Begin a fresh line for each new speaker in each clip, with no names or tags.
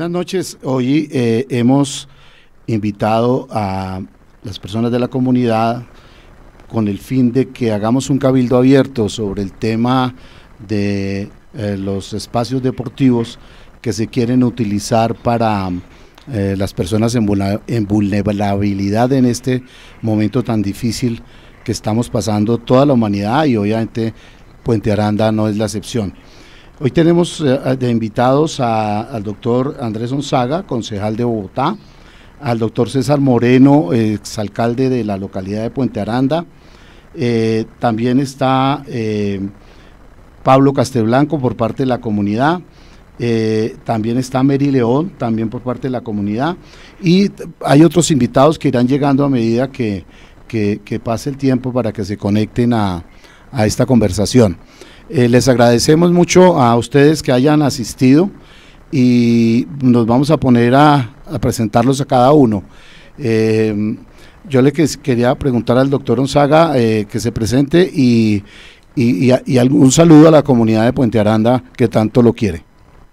Buenas noches. Hoy hemos invitado a las personas de la comunidad con el fin de que hagamos un cabildo abierto sobre el tema de los espacios deportivos que se quieren utilizar para las personas en vulnerabilidad en este momento tan difícil que estamos pasando toda la humanidad, y obviamente Puente Aranda no es la excepción. Hoy tenemos de invitados al doctor Andrés Onzaga, concejal de Bogotá, al doctor César Moreno, exalcalde de la localidad de Puente Aranda. También está Pablo Castelblanco por parte de la comunidad. También está Mary León, también por parte de la comunidad, y hay otros invitados que irán llegando a medida que pase el tiempo para que se conecten a esta conversación. Les agradecemos mucho a ustedes que hayan asistido y nos vamos a poner a presentarlos a cada uno. Yo le quería preguntar al doctor Onzaga que se presente y un saludo a la comunidad de Puente Aranda que tanto lo quiere.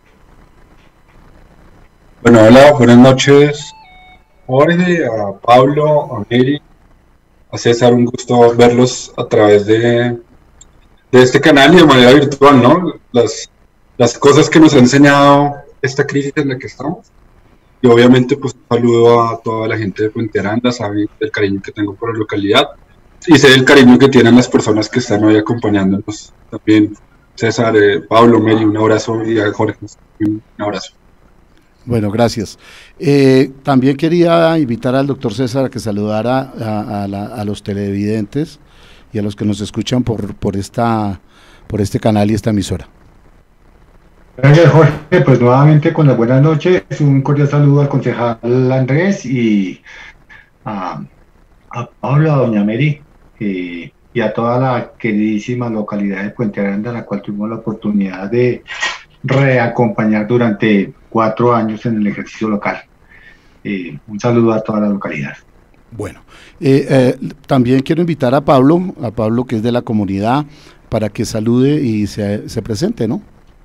Bueno, hola, buenas noches, Jorge, a Pablo, a Mary, a César, un gusto verlos a través de este canal y de manera virtual, ¿no? Las cosas que nos ha enseñado esta crisis en la que estamos. Y obviamente pues un saludo a toda la gente de Puente Aranda, saben el cariño que tengo por la localidad y sé el cariño que tienen las personas que están hoy acompañándonos. También César, Pablo, Mary, un abrazo, y a Jorge, un abrazo.
Bueno, gracias. También quería invitar al doctor César a que saludara a los televidentes y a los que nos escuchan por este canal y esta emisora.
Gracias, Jorge. Pues nuevamente con las buenas noches, un cordial saludo al concejal Andrés y a Pablo, a doña Mary y a toda la queridísima localidad de Puente Aranda, la cual tuvimos la oportunidad de reacompañar durante 4 años en el ejercicio local. Un saludo a toda la localidad.
Bueno, también quiero invitar a Pablo que es de la comunidad, para que salude y se presente, ¿no?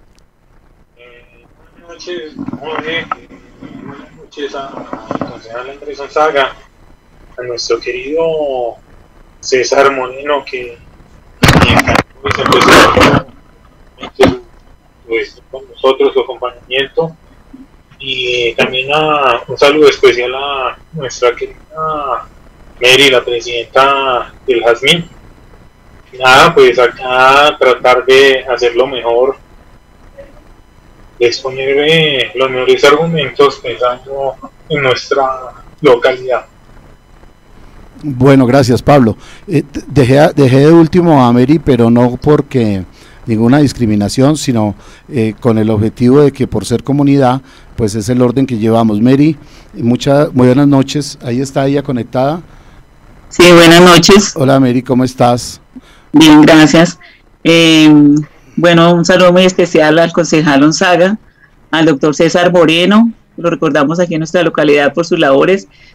Buenas noches, Jorge. Buenas noches al concejal Andrés Onzaga, a nuestro querido César Moreno, que con nosotros su acompañamiento, y también un saludo especial a nuestra querida Mary, la presidenta del Jazmín. Nada, pues acá tratar de hacerlo mejor, de exponer los mejores argumentos pensando en nuestra localidad.
Bueno, gracias, Pablo. Dejé de último a Mary, pero no porque ninguna discriminación, sino con el objetivo de que por ser comunidad, pues es el orden que llevamos. Mary, muy buenas noches. Ahí está ella conectada.
Sí, buenas noches.
Hola Mary, ¿cómo estás?
Bien, gracias. Bueno, un saludo muy especial al concejal Onzaga, al doctor César Moreno, lo recordamos aquí en nuestra localidad por su labor,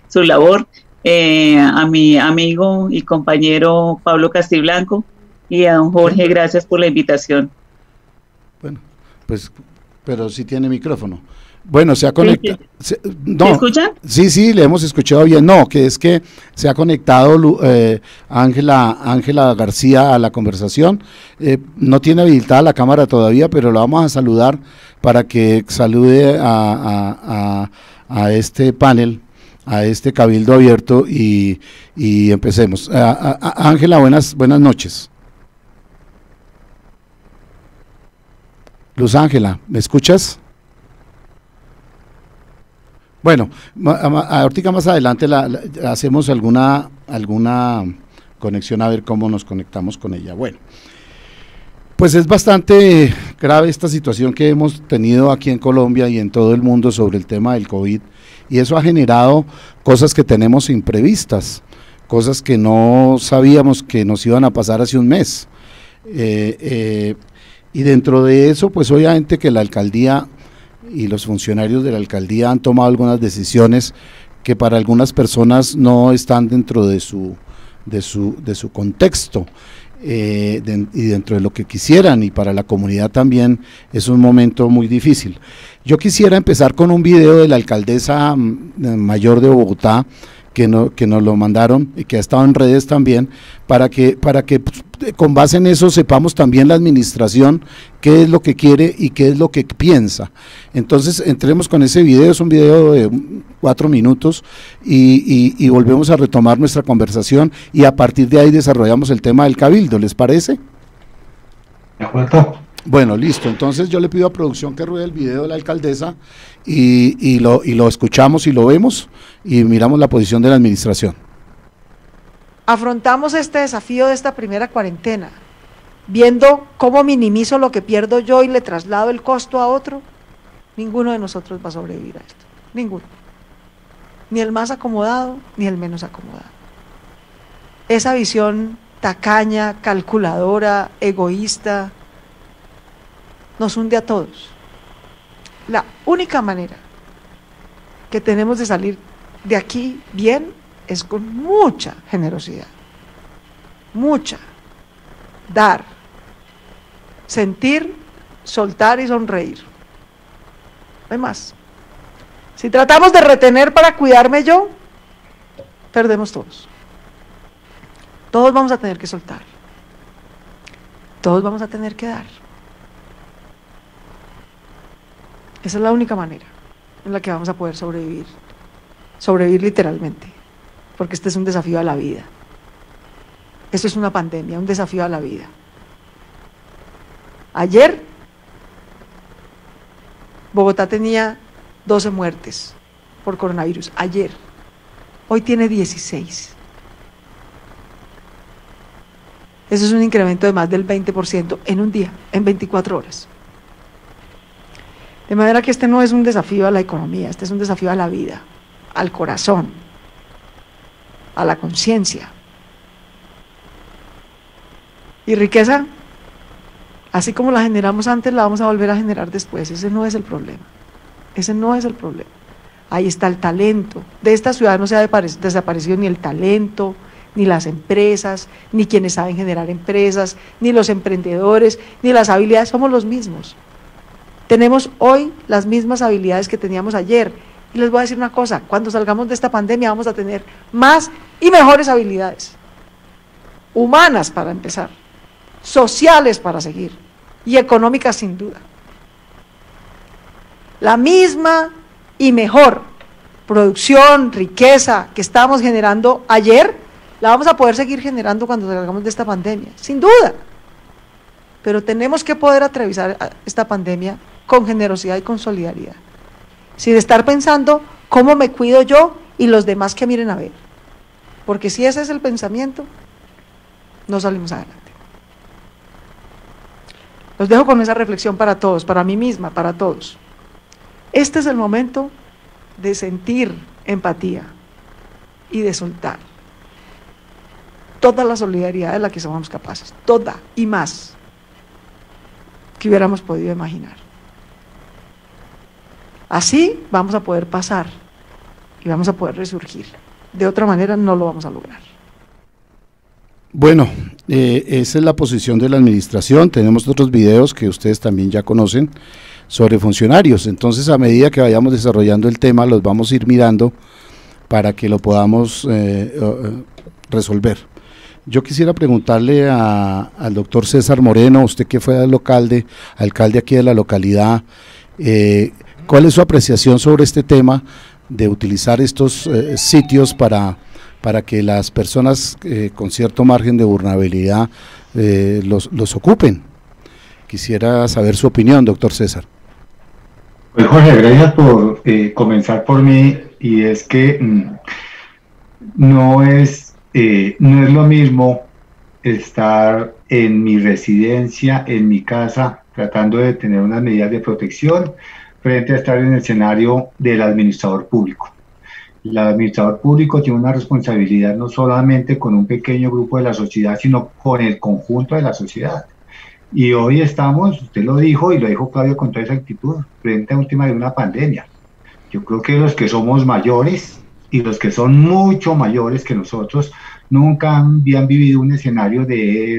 a mi amigo y compañero Pablo Castelblanco, y a don Jorge, gracias por la invitación.
Bueno, pues, pero sí tiene micrófono. Bueno, se ha conectado. No,
¿me escuchan?
Sí, le hemos escuchado bien. No, que es que se ha conectado Ángela García a la conversación. No tiene habilitada la cámara todavía, pero la vamos a saludar para que salude a este panel, a este cabildo abierto, y empecemos. Ángela, buenas noches. Luz Ángela, ¿me escuchas? Bueno, ahorita más adelante hacemos alguna conexión, a ver cómo nos conectamos con ella. Bueno, pues es bastante grave esta situación que hemos tenido aquí en Colombia y en todo el mundo sobre el tema del COVID, y eso ha generado cosas que tenemos imprevistas, cosas que no sabíamos que nos iban a pasar hace un mes. Y dentro de eso, pues obviamente que la alcaldía y los funcionarios de la alcaldía han tomado algunas decisiones que para algunas personas no están dentro de su contexto. y dentro de lo que quisieran, y para la comunidad también es un momento muy difícil. Yo quisiera empezar con un video de la alcaldesa mayor de Bogotá, que nos lo mandaron y que ha estado en redes también, para que pues, con base en eso sepamos también la administración qué es lo que quiere y qué es lo que piensa. Entonces entremos con ese video, es un video de 4 minutos y volvemos a retomar nuestra conversación y a partir de ahí desarrollamos el tema del cabildo, ¿les parece?
De acuerdo.
Bueno, listo, entonces yo le pido a producción que ruede el video de la alcaldesa y lo escuchamos y lo vemos y miramos la posición de la administración.
Afrontamos este desafío de esta primera cuarentena, viendo cómo minimizo lo que pierdo yo y le traslado el costo a otro. Ninguno de nosotros va a sobrevivir a esto, ninguno, ni el más acomodado ni el menos acomodado. Esa visión tacaña, calculadora, egoísta, nos hunde a todos. La única manera que tenemos de salir de aquí bien es con mucha generosidad, mucha, dar, sentir, soltar y sonreír. No hay más. Si tratamos de retener para cuidarme yo, perdemos todos. Todos vamos a tener que soltar. Todos vamos a tener que dar. Esa es la única manera en la que vamos a poder sobrevivir. Sobrevivir literalmente, porque este es un desafío a la vida. Esto es una pandemia, un desafío a la vida. Ayer, Bogotá tenía 12 muertes por coronavirus. Ayer. Hoy tiene 16. Eso es un incremento de más del 20% en un día, en 24 horas. De manera que este no es un desafío a la economía, este es un desafío a la vida, al corazón, a la conciencia. Y riqueza, así como la generamos antes, la vamos a volver a generar después. Ese no es el problema. Ese no es el problema. Ahí está el talento. De esta ciudad no se ha desaparecido ni el talento, ni las empresas, ni quienes saben generar empresas, ni los emprendedores, ni las habilidades. Somos los mismos. Tenemos hoy las mismas habilidades que teníamos ayer. Y les voy a decir una cosa, cuando salgamos de esta pandemia vamos a tener más y mejores habilidades. Humanas para empezar, sociales para seguir y económicas sin duda. La misma y mejor producción, riqueza que estábamos generando ayer, la vamos a poder seguir generando cuando salgamos de esta pandemia, sin duda. Pero tenemos que poder atravesar esta pandemia con generosidad y con solidaridad, sin estar pensando cómo me cuido yo y los demás que miren a ver, porque si ese es el pensamiento, no salimos adelante. Los dejo con esa reflexión para todos, para mí misma, para todos. Este es el momento de sentir empatía y de soltar toda la solidaridad de la que somos capaces, toda y más que hubiéramos podido imaginar. Así vamos a poder pasar y vamos a poder resurgir. De otra manera no lo vamos a lograr.
Bueno, esa es la posición de la administración. Tenemos otros videos que ustedes también ya conocen sobre funcionarios. Entonces, a medida que vayamos desarrollando el tema, los vamos a ir mirando para que lo podamos resolver. Yo quisiera preguntarle al doctor César Moreno, usted que fue alcalde aquí de la localidad, ¿cuál es su apreciación sobre este tema de utilizar estos sitios para que las personas con cierto margen de vulnerabilidad los ocupen? Quisiera saber su opinión, doctor César.
Pues Jorge, gracias por comenzar por mí, y es que no es lo mismo estar en mi residencia, en mi casa, tratando de tener unas medidas de protección, frente a estar en el escenario del administrador público. El administrador público tiene una responsabilidad no solamente con un pequeño grupo de la sociedad, sino con el conjunto de la sociedad. Y hoy estamos, usted lo dijo, y lo dijo Claudio con toda esa actitud, frente a última de una pandemia. Yo creo que los que somos mayores y los que son mucho mayores que nosotros, nunca habían vivido un escenario de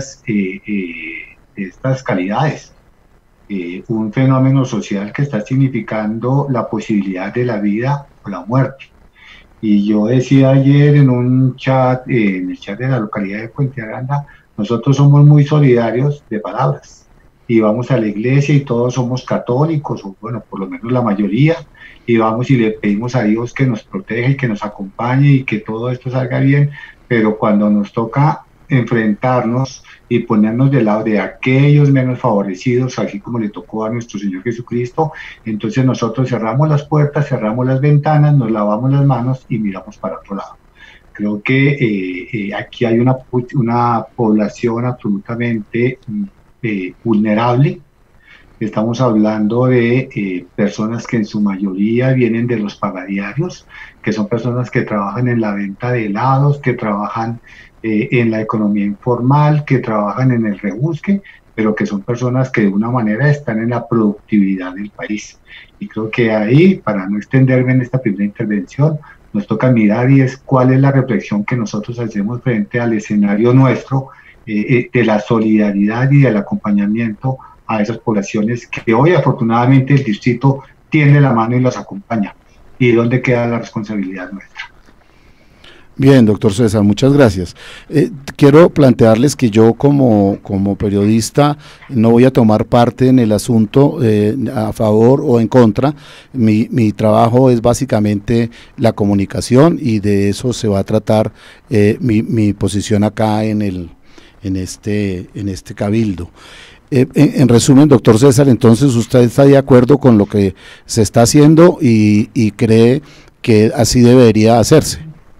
estas calidades. Un fenómeno social que está significando la posibilidad de la vida o la muerte. Y yo decía ayer en un chat, en el chat de la localidad de Puente Aranda, nosotros somos muy solidarios de palabras y vamos a la iglesia y todos somos católicos, o bueno, por lo menos la mayoría, y vamos y le pedimos a Dios que nos proteja y que nos acompañe y que todo esto salga bien, pero cuando nos toca enfrentarnos y ponernos del lado de aquellos menos favorecidos, así como le tocó a nuestro Señor Jesucristo, entonces nosotros cerramos las puertas, cerramos las ventanas, nos lavamos las manos y miramos para otro lado. Creo que aquí hay una población absolutamente vulnerable. Estamos hablando de personas que en su mayoría vienen de los pagadiarios, que son personas que trabajan en la venta de helados, que trabajan en la economía informal, que trabajan en el rebusque, pero que son personas que de una manera están en la productividad del país. Y creo que ahí, para no extenderme en esta primera intervención, nos toca mirar y es cuál es la reflexión que nosotros hacemos frente al escenario nuestro de la solidaridad y del acompañamiento a esas poblaciones que hoy afortunadamente el distrito tiende la mano y las acompaña. ¿Y dónde queda la responsabilidad nuestra?
Bien, doctor César, muchas gracias. Quiero plantearles que yo como periodista no voy a tomar parte en el asunto a favor o en contra. Mi trabajo es básicamente la comunicación y de eso se va a tratar mi posición acá en este cabildo. En resumen, doctor César, entonces usted está de acuerdo con lo que se está haciendo y cree que así debería hacerse.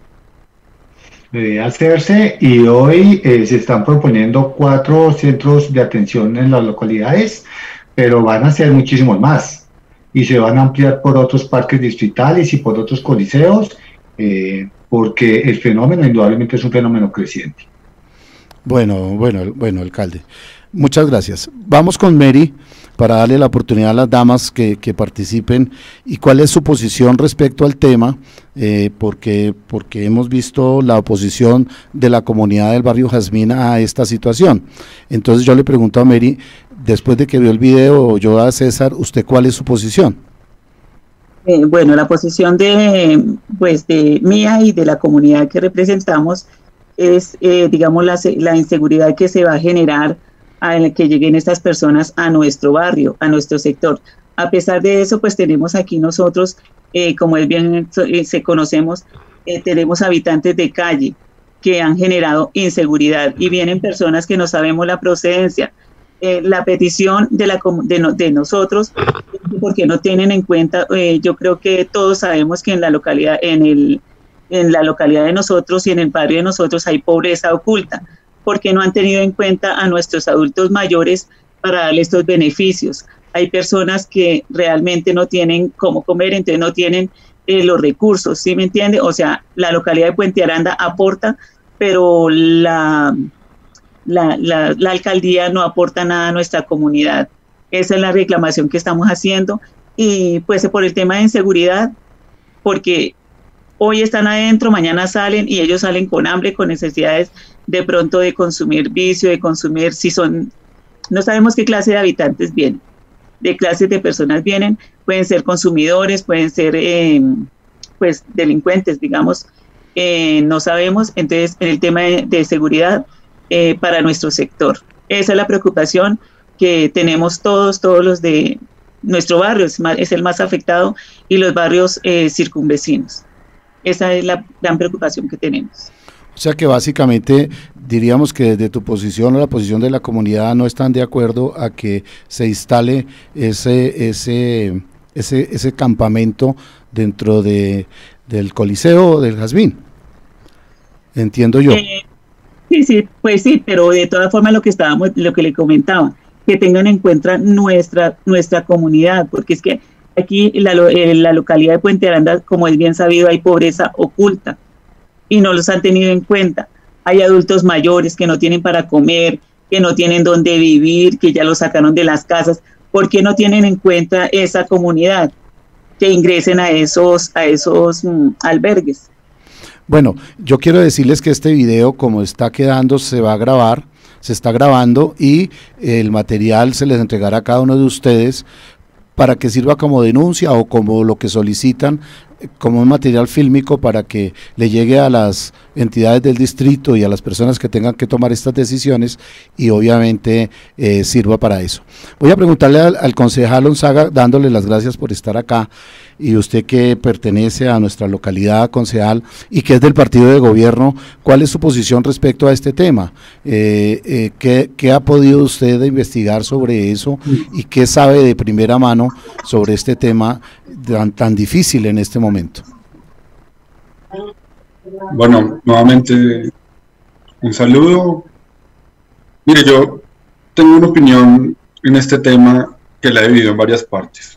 Debe hacerse, y hoy se están proponiendo 4 centros de atención en las localidades, pero van a ser muchísimos más y se van a ampliar por otros parques distritales y por otros coliseos, porque el fenómeno indudablemente es un fenómeno creciente.
Bueno, alcalde, muchas gracias. Vamos con Mary para darle la oportunidad a las damas que participen y cuál es su posición respecto al tema, porque hemos visto la oposición de la comunidad del barrio Jazmín a esta situación. Entonces yo le pregunto a Mary, después de que vio el video, yo a César, ¿usted cuál es su posición?
Bueno, la posición de mía y de la comunidad que representamos es, digamos, la inseguridad que se va a generar al que lleguen estas personas a nuestro barrio, a nuestro sector. A pesar de eso, pues tenemos aquí nosotros, como es bien se conocemos, tenemos habitantes de calle que han generado inseguridad y vienen personas que no sabemos la procedencia. La petición de nosotros, porque no tienen en cuenta, yo creo que todos sabemos que en la localidad, en la localidad de nosotros y en el barrio de nosotros hay pobreza oculta, porque no han tenido en cuenta a nuestros adultos mayores para darles estos beneficios. Hay personas que realmente no tienen cómo comer, entonces no tienen los recursos, ¿sí me entiende? O sea, la localidad de Puente Aranda aporta, pero la alcaldía no aporta nada a nuestra comunidad. Esa es la reclamación que estamos haciendo, y pues por el tema de inseguridad, porque hoy están adentro, mañana salen y ellos salen con hambre, con necesidades de pronto de consumir vicio, de consumir, no sabemos qué clase de habitantes vienen, de clases de personas vienen, pueden ser consumidores, pueden ser pues delincuentes, digamos, no sabemos. Entonces en el tema de seguridad para nuestro sector, esa es la preocupación que tenemos todos los de nuestro barrio, es el más afectado, y los barrios circunvecinos. Esa es la gran preocupación que tenemos.
O sea que básicamente diríamos que desde tu posición o la posición de la comunidad no están de acuerdo a que se instale ese campamento dentro del Coliseo del Jazmín. Entiendo yo.
Sí, pues sí, pero de todas formas lo que le comentaba, que tengan en cuenta nuestra comunidad, porque es que aquí en la localidad de Puente Aranda, como es bien sabido, hay pobreza oculta y no los han tenido en cuenta. Hay adultos mayores que no tienen para comer, que no tienen dónde vivir, que ya los sacaron de las casas. ¿Por qué no tienen en cuenta esa comunidad? Que ingresen a esos albergues.
Bueno, yo quiero decirles que este video, como está quedando, se va a grabar, se está grabando y el material se les entregará a cada uno de ustedes para que sirva como denuncia o como lo que solicitan, como un material fílmico para que le llegue a las entidades del distrito y a las personas que tengan que tomar estas decisiones y obviamente sirva para eso. Voy a preguntarle al concejal Onzaga, dándole las gracias por estar acá, y usted que pertenece a nuestra localidad, concejal, y que es del partido de gobierno, ¿cuál es su posición respecto a este tema? ¿Qué ha podido usted investigar sobre eso y qué sabe de primera mano sobre este tema tan difícil en este momento?
Bueno, nuevamente un saludo. Mire, yo tengo una opinión en este tema que la he dividido en varias partes.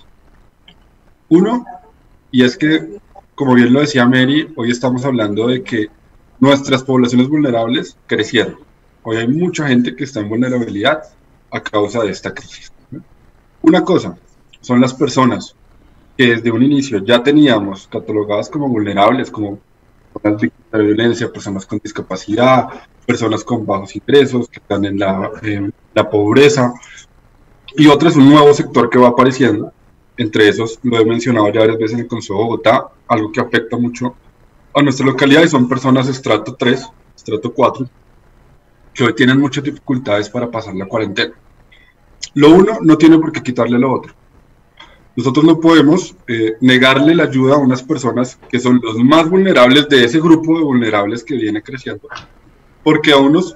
Uno, y es que, como bien lo decía Mary, hoy estamos hablando de que nuestras poblaciones vulnerables crecieron. Hoy hay mucha gente que está en vulnerabilidad a causa de esta crisis. Una cosa son las personas que desde un inicio ya teníamos catalogadas como vulnerables, como personas víctimas de violencia, personas con discapacidad, personas con bajos ingresos, que están en la pobreza, y otro es un nuevo sector que va apareciendo. Entre esos, lo he mencionado ya varias veces en el Consejo de Bogotá, algo que afecta mucho a nuestra localidad, y son personas estrato 3, estrato 4, que hoy tienen muchas dificultades para pasar la cuarentena. Lo uno no tiene por qué quitarle lo otro. Nosotros no podemos negarle la ayuda a unas personas que son los más vulnerables de ese grupo de vulnerables que viene creciendo, porque a unos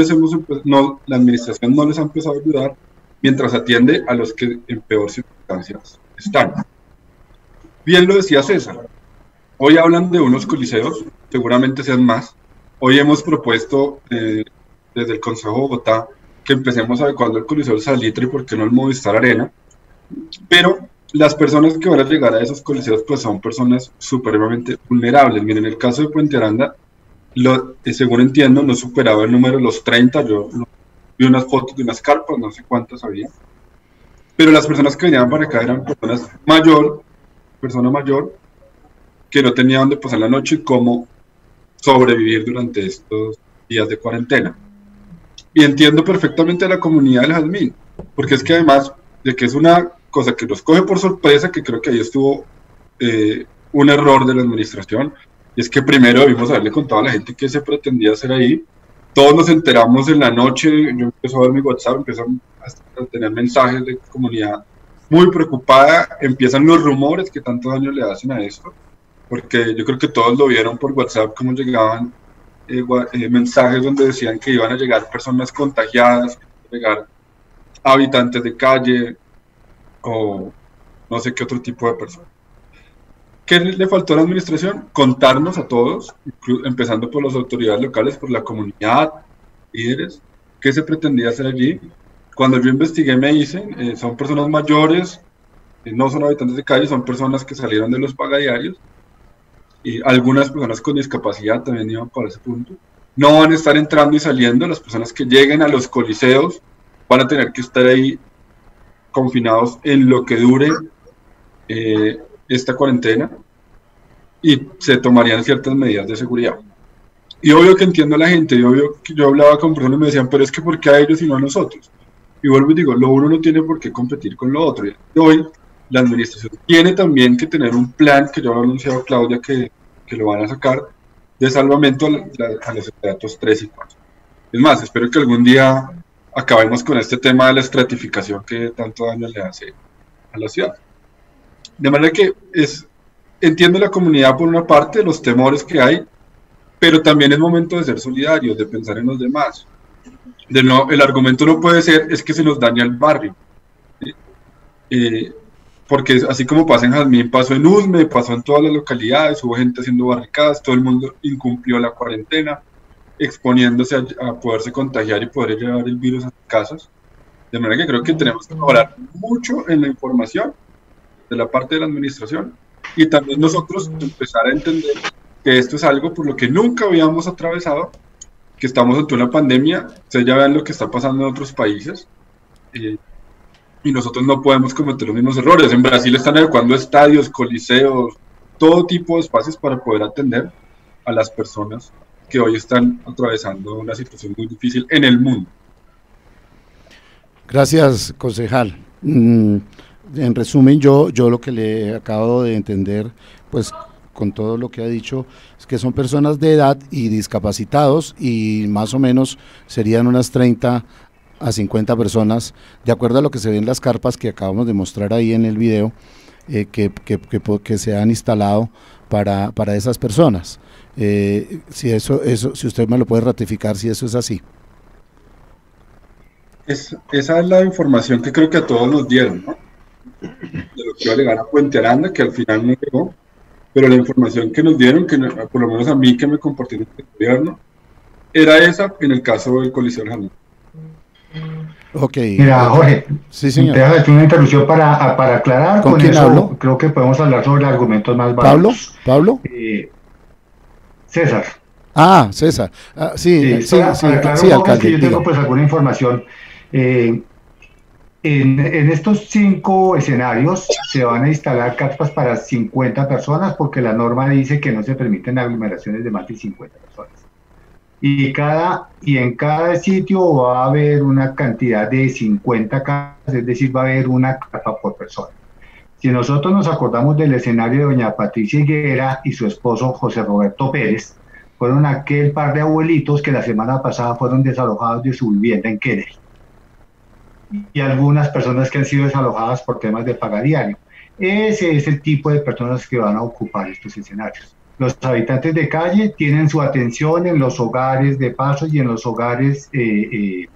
la administración no les ha empezado a ayudar, mientras atiende a los que en peor circunstancias están. Bien lo decía César, hoy hablan de unos coliseos, seguramente sean más. Hoy hemos propuesto desde el Consejo de Bogotá que empecemos adecuando el Coliseo Salitre y por qué no el Movistar Arena, pero las personas que van a llegar a esos coliseos pues son personas supremamente vulnerables. Miren, en el caso de Puente Aranda, según entiendo, no superaba el número de los 30, yo vi unas fotos de unas carpas, no sé cuántas había, pero las personas que venían para acá eran personas mayor, que no tenía dónde pasar la noche y cómo sobrevivir durante estos días de cuarentena. Y entiendo perfectamente a la comunidad del Jazmín, porque es que además de que es una cosa que nos coge por sorpresa, que creo que ahí estuvo un error de la administración, y es que primero debimos haberle contado a la gente qué se pretendía hacer ahí. Todos nos enteramos en la noche, yo empiezo a ver mi WhatsApp, empiezo a tener mensajes de comunidad muy preocupada, empiezan los rumores que tanto daño le hacen a esto, porque yo creo que todos lo vieron por WhatsApp, cómo llegaban mensajes donde decían que iban a llegar personas contagiadas, llegar habitantes de calle, o no sé qué otro tipo de personas. ¿Qué le faltó a la administración? Contarnos a todos, empezando por las autoridades locales, por la comunidad, líderes, qué se pretendía hacer allí. Cuando yo investigué me dicen, son personas mayores, no son habitantes de calle, son personas que salieron de los pagadiarios, y algunas personas con discapacidad también iban por ese punto. No van a estar entrando y saliendo, las personas que lleguen a los coliseos van a tener que estar ahí confinados en lo que dure esta cuarentena, y se tomarían ciertas medidas de seguridad. Y obvio que entiendo a la gente, y obvio que yo hablaba con personas y me decían, pero es que ¿por qué a ellos y no a nosotros? Y vuelvo y digo, lo uno no tiene por qué competir con lo otro. Y hoy la administración tiene también que tener un plan, que ya lo ha anunciado Claudia, que lo van a sacar, de salvamento a los estratos 3 y 4. Es más, espero que algún día acabemos con este tema de la estratificación que tanto daño le hace a la ciudad. De manera que entiendo la comunidad por una parte, los temores que hay, pero también es momento de ser solidarios, de pensar en los demás. El argumento no puede ser, es que se nos daña el barrio. Porque así como pasa en Jazmín, pasó en Usme, pasó en todas las localidades, hubo gente haciendo barricadas, todo el mundo incumplió la cuarentena, exponiéndose a poderse contagiar y poder llevar el virus a sus casas. De manera que creo que tenemos que mejorar mucho en la información de la parte de la administración, y también nosotros empezar a entender que esto es algo por lo que nunca habíamos atravesado, que estamos ante una pandemia. Ustedes ya vean lo que está pasando en otros países, y nosotros no podemos cometer los mismos errores. En Brasil están adecuando estadios, coliseos, todo tipo de espacios para poder atender, a las personas que hoy están atravesando una situación muy difícil en el mundo.
Gracias, concejal. En resumen, yo lo que le acabo de entender, pues con todo lo que ha dicho, es que son personas de edad y discapacitados, y más o menos serían unas 30 a 50 personas, de acuerdo a lo que se ve en las carpas que acabamos de mostrar ahí en el video, que se han instalado para esas personas. Si usted me lo puede ratificar, si eso es así.
Esa es la información que creo que a todos nos dieron, ¿no? De lo que iba a llegar a Puente Aranda, que al final no llegó, pero la información que nos dieron, que por lo menos a mí que me compartí en el gobierno, era esa en el caso del Coliseo del Jardín.
Ok.
Mira, Jorge,
sí, señor.
te hago una interrupción para aclarar.
¿Con quién
eso
hablo?
Creo que podemos hablar sobre argumentos más válidos.
¿Pablo?
César.
Ah, César. Sí,
alcalde. Yo tengo pues alguna información. En estos 5 escenarios se van a instalar carpas para 50 personas, porque la norma dice que no se permiten aglomeraciones de más de 50 personas. Y en cada sitio va a haber una cantidad de 50 carpas, es decir, va a haber una carpa por persona. Si nosotros nos acordamos del escenario de doña Patricia Higuera y su esposo José Roberto Pérez, fueron aquel par de abuelitos que la semana pasada fueron desalojados de su vivienda en Kennedy. Y algunas personas que han sido desalojadas por temas de pagadiario. Ese es el tipo de personas que van a ocupar estos escenarios. Los habitantes de calle tienen su atención en los hogares de paso y en los hogares de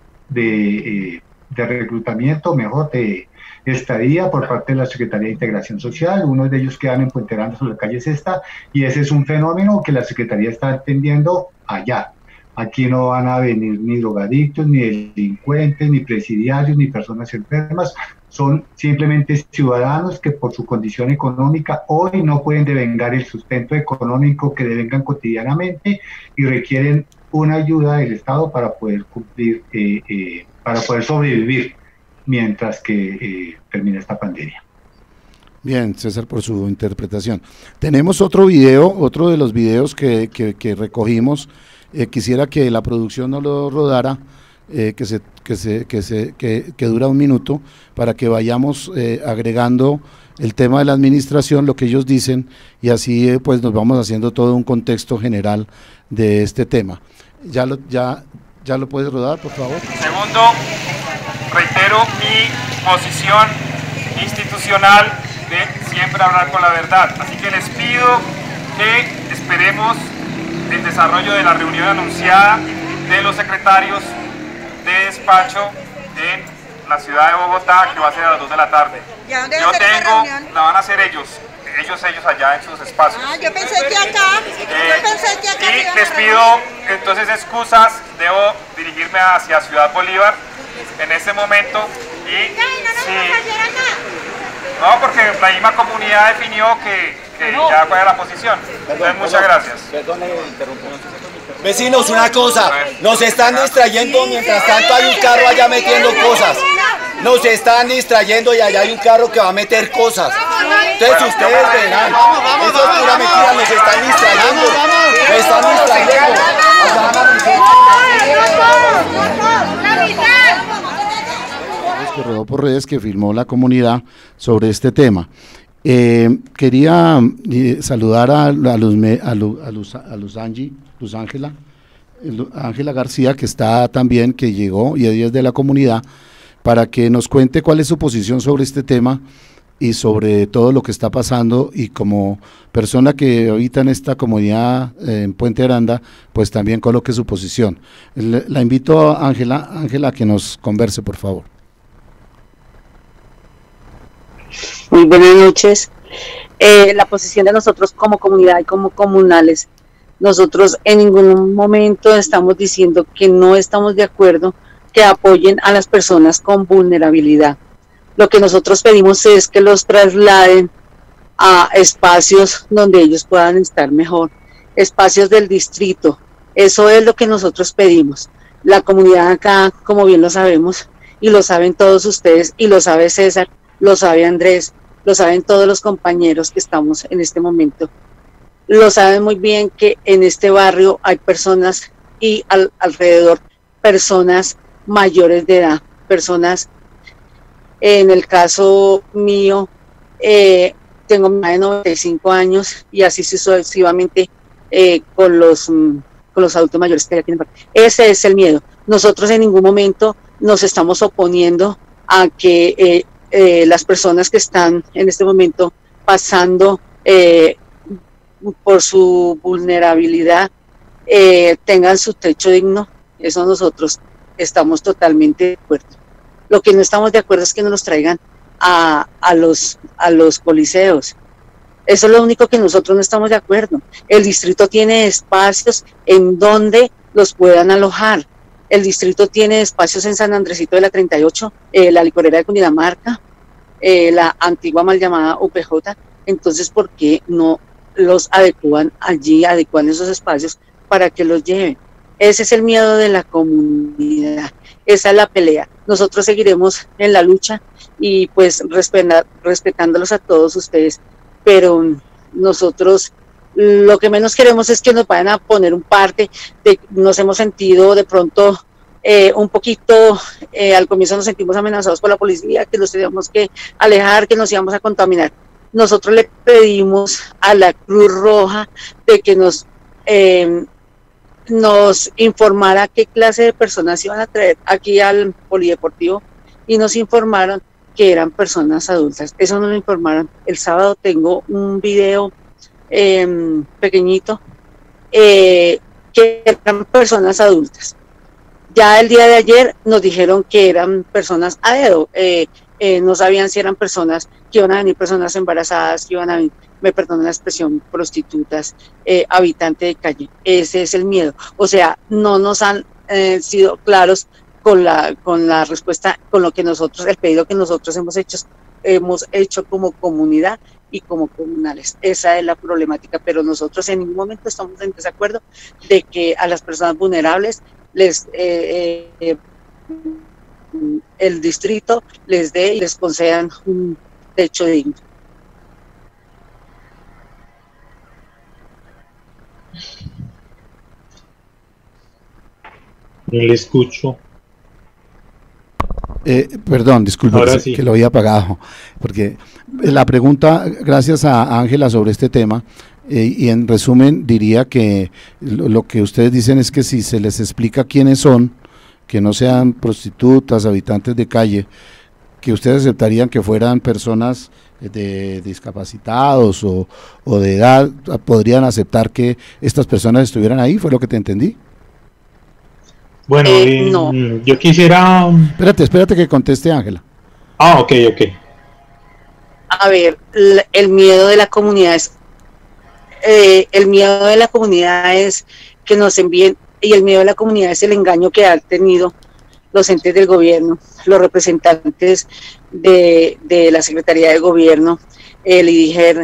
reclutamiento, mejor, de estadía por parte de la Secretaría de Integración Social. Unos de ellos quedan en Puente Aranda sobre la calle Sexta, y ese es un fenómeno que la Secretaría está atendiendo allá. Aquí no van a venir ni drogadictos, ni delincuentes, ni presidiarios, ni personas enfermas. Son simplemente ciudadanos que por su condición económica hoy no pueden devengar el sustento económico que devengan cotidianamente y requieren una ayuda del Estado para poder cumplir, para poder sobrevivir mientras que termina esta pandemia.
Bien, César, por su interpretación. Tenemos otro video, otro de los videos que recogimos. Quisiera que la producción no lo rodara, que dura 1 minuto, para que vayamos agregando el tema de la administración, lo que ellos dicen, y así pues nos vamos haciendo todo un contexto general de este tema. ¿Ya lo puedes rodar, por favor?
Segundo, reitero mi posición institucional de siempre hablar con la verdad, así que les pido que esperemos el desarrollo de la reunión anunciada de los secretarios de despacho en la ciudad de Bogotá, que va a ser a las 2 de la tarde.
¿Ya dónde va a ser esa reunión?
La van a hacer ellos allá en sus espacios.
Yo pensé que acá.
Y les pido entonces excusas, debo dirigirme hacia Ciudad Bolívar en este momento. No, porque la misma comunidad definió que ya fue la posición. Entonces, muchas gracias.
Vecinos, una cosa, nos están distrayendo, mientras tanto hay un carro allá metiendo cosas. Nos están distrayendo y allá hay un carro que va a meter cosas. Entonces ustedes verán, eso es pura mentira, nos están distrayendo. Nos están distrayendo.
Que rodó por redes, que filmó la comunidad sobre este tema. Quería saludar a Ángela García, que está también, que llegó y ella es de la comunidad, para que nos cuente cuál es su posición sobre este tema y sobre todo lo que está pasando, y como persona que habita en esta comunidad en Puente Aranda, pues también coloque su posición. La invito a Ángela, a que nos converse, por favor.
Muy buenas noches. La posición de nosotros como comunidad y como comunales, nosotros en ningún momento estamos diciendo que no estamos de acuerdo que apoyen a las personas con vulnerabilidad. Lo que nosotros pedimos es que los trasladen a espacios donde ellos puedan estar mejor, espacios del distrito. Eso es lo que nosotros pedimos. La comunidad acá, como bien lo sabemos, y lo saben todos ustedes, y lo sabe César, lo sabe Andrés, lo saben todos los compañeros que estamos en este momento lo saben muy bien que en este barrio hay personas y alrededor personas mayores de edad, personas, en el caso mío, tengo más de 95 años y así sucesivamente con los adultos mayores que hay aquí en el barrio. Ese es el miedo. Nosotros en ningún momento nos estamos oponiendo a que las personas que están en este momento pasando por su vulnerabilidad tengan su techo digno. Eso nosotros estamos totalmente de acuerdo. Lo que no estamos de acuerdo es que nos los traigan a los coliseos. Eso es lo único que nosotros no estamos de acuerdo. El distrito tiene espacios en donde los puedan alojar. El distrito tiene espacios en San Andresito de la 38, la licorera de Cundinamarca, la antigua mal llamada UPJ. Entonces, ¿por qué no los adecuan allí, adecuan esos espacios para que los lleven? Ese es el miedo de la comunidad, esa es la pelea. Nosotros seguiremos en la lucha y pues respetándolos a todos ustedes, pero nosotros lo que menos queremos es que nos vayan a poner un parte. Nos hemos sentido de pronto un poquito, al comienzo nos sentimos amenazados por la policía, que los teníamos que alejar, que nos íbamos a contaminar. Nosotros le pedimos a la Cruz Roja de que nos informara qué clase de personas iban a traer aquí al polideportivo y nos informaron que eran personas adultas. Eso nos lo informaron. El sábado tengo un video pequeñito que eran personas adultas. Ya el día de ayer nos dijeron que eran personas a dedo, no sabían si eran personas que iban a venir, personas embarazadas, que iban a venir, me perdonan la expresión, prostitutas, habitante de calle. Ese es el miedo. O sea, no nos han sido claros con la respuesta, con lo que nosotros, el pedido que nosotros hemos hecho como comunidad y como comunales. Esa es la problemática, pero nosotros en ningún momento estamos en desacuerdo de que a las personas vulnerables el distrito les dé y les concedan un techo digno.
No le escucho.
Perdón, disculpe
Sí.
que lo había apagado, porque la pregunta, gracias a Ángela sobre este tema, y en resumen diría que lo que ustedes dicen es que si se les explica quiénes son, que no sean prostitutas, habitantes de calle, que ustedes aceptarían que fueran personas de discapacitados o de edad, podrían aceptar que estas personas estuvieran ahí, ¿fue lo que te entendí?
Bueno,
no.
Yo quisiera...
Espérate que conteste Ángela.
Ok.
A ver, el miedo de la comunidad es que nos envíen, y el miedo de la comunidad es el engaño que han tenido los entes del gobierno, los representantes de la Secretaría de Gobierno, el IDIGER,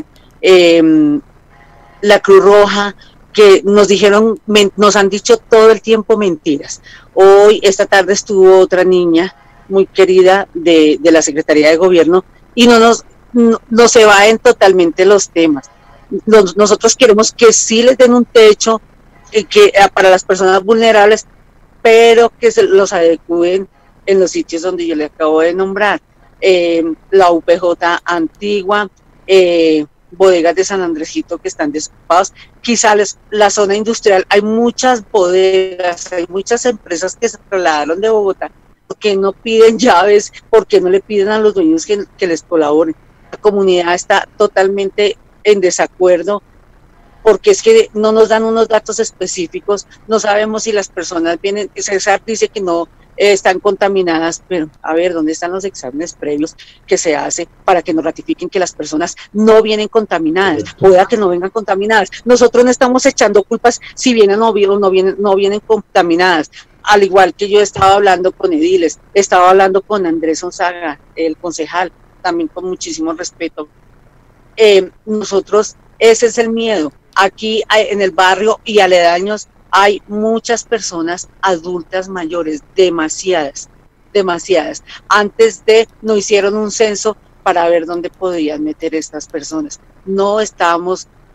la Cruz Roja, que nos han dicho todo el tiempo mentiras. Hoy, esta tarde estuvo otra niña muy querida de la Secretaría de Gobierno y no se vayan totalmente los temas. Nosotros queremos que sí les den un techo para las personas vulnerables, pero que se los adecúen en los sitios donde yo le acabo de nombrar. La UPJ antigua, bodegas de San Andresito que están desocupados, quizás la zona industrial, hay muchas bodegas, hay muchas empresas que se trasladaron de Bogotá, porque no piden llaves, porque no le piden a los dueños que les colaboren. La comunidad está totalmente en desacuerdo, porque es que no nos dan unos datos específicos, no sabemos si las personas vienen, César dice que no están contaminadas, pero a ver, ¿dónde están los exámenes previos que se hace para que nos ratifiquen que las personas no vienen contaminadas? Pueda que no vengan contaminadas. Nosotros no estamos echando culpas si vienen o no vienen contaminadas. Al igual que yo estaba hablando con ediles, estaba hablando con Andrés Gonzaga, el concejal, también con muchísimo respeto. Nosotros, ese es el miedo. Aquí en el barrio y aledaños hay muchas personas adultas mayores, demasiadas. Antes no hicieron un censo para ver dónde podían meter estas personas. No estamos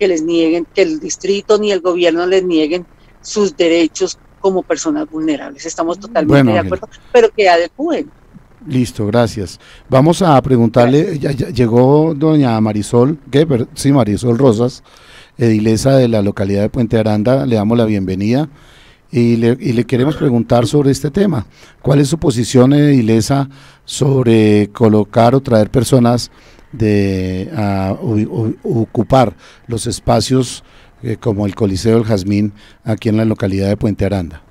que les nieguen, que el distrito ni el gobierno les nieguen sus derechos como personas vulnerables. Estamos totalmente de acuerdo, pero que adecúen.
Listo, gracias. Vamos a preguntarle, ya llegó doña Marisol, sí, Marisol Rosas, edilesa de la localidad de Puente Aranda, le damos la bienvenida y le queremos preguntar sobre este tema. ¿Cuál es su posición, edilesa, sobre colocar o traer personas a ocupar los espacios como el Coliseo del Jazmín aquí en la localidad de Puente Aranda?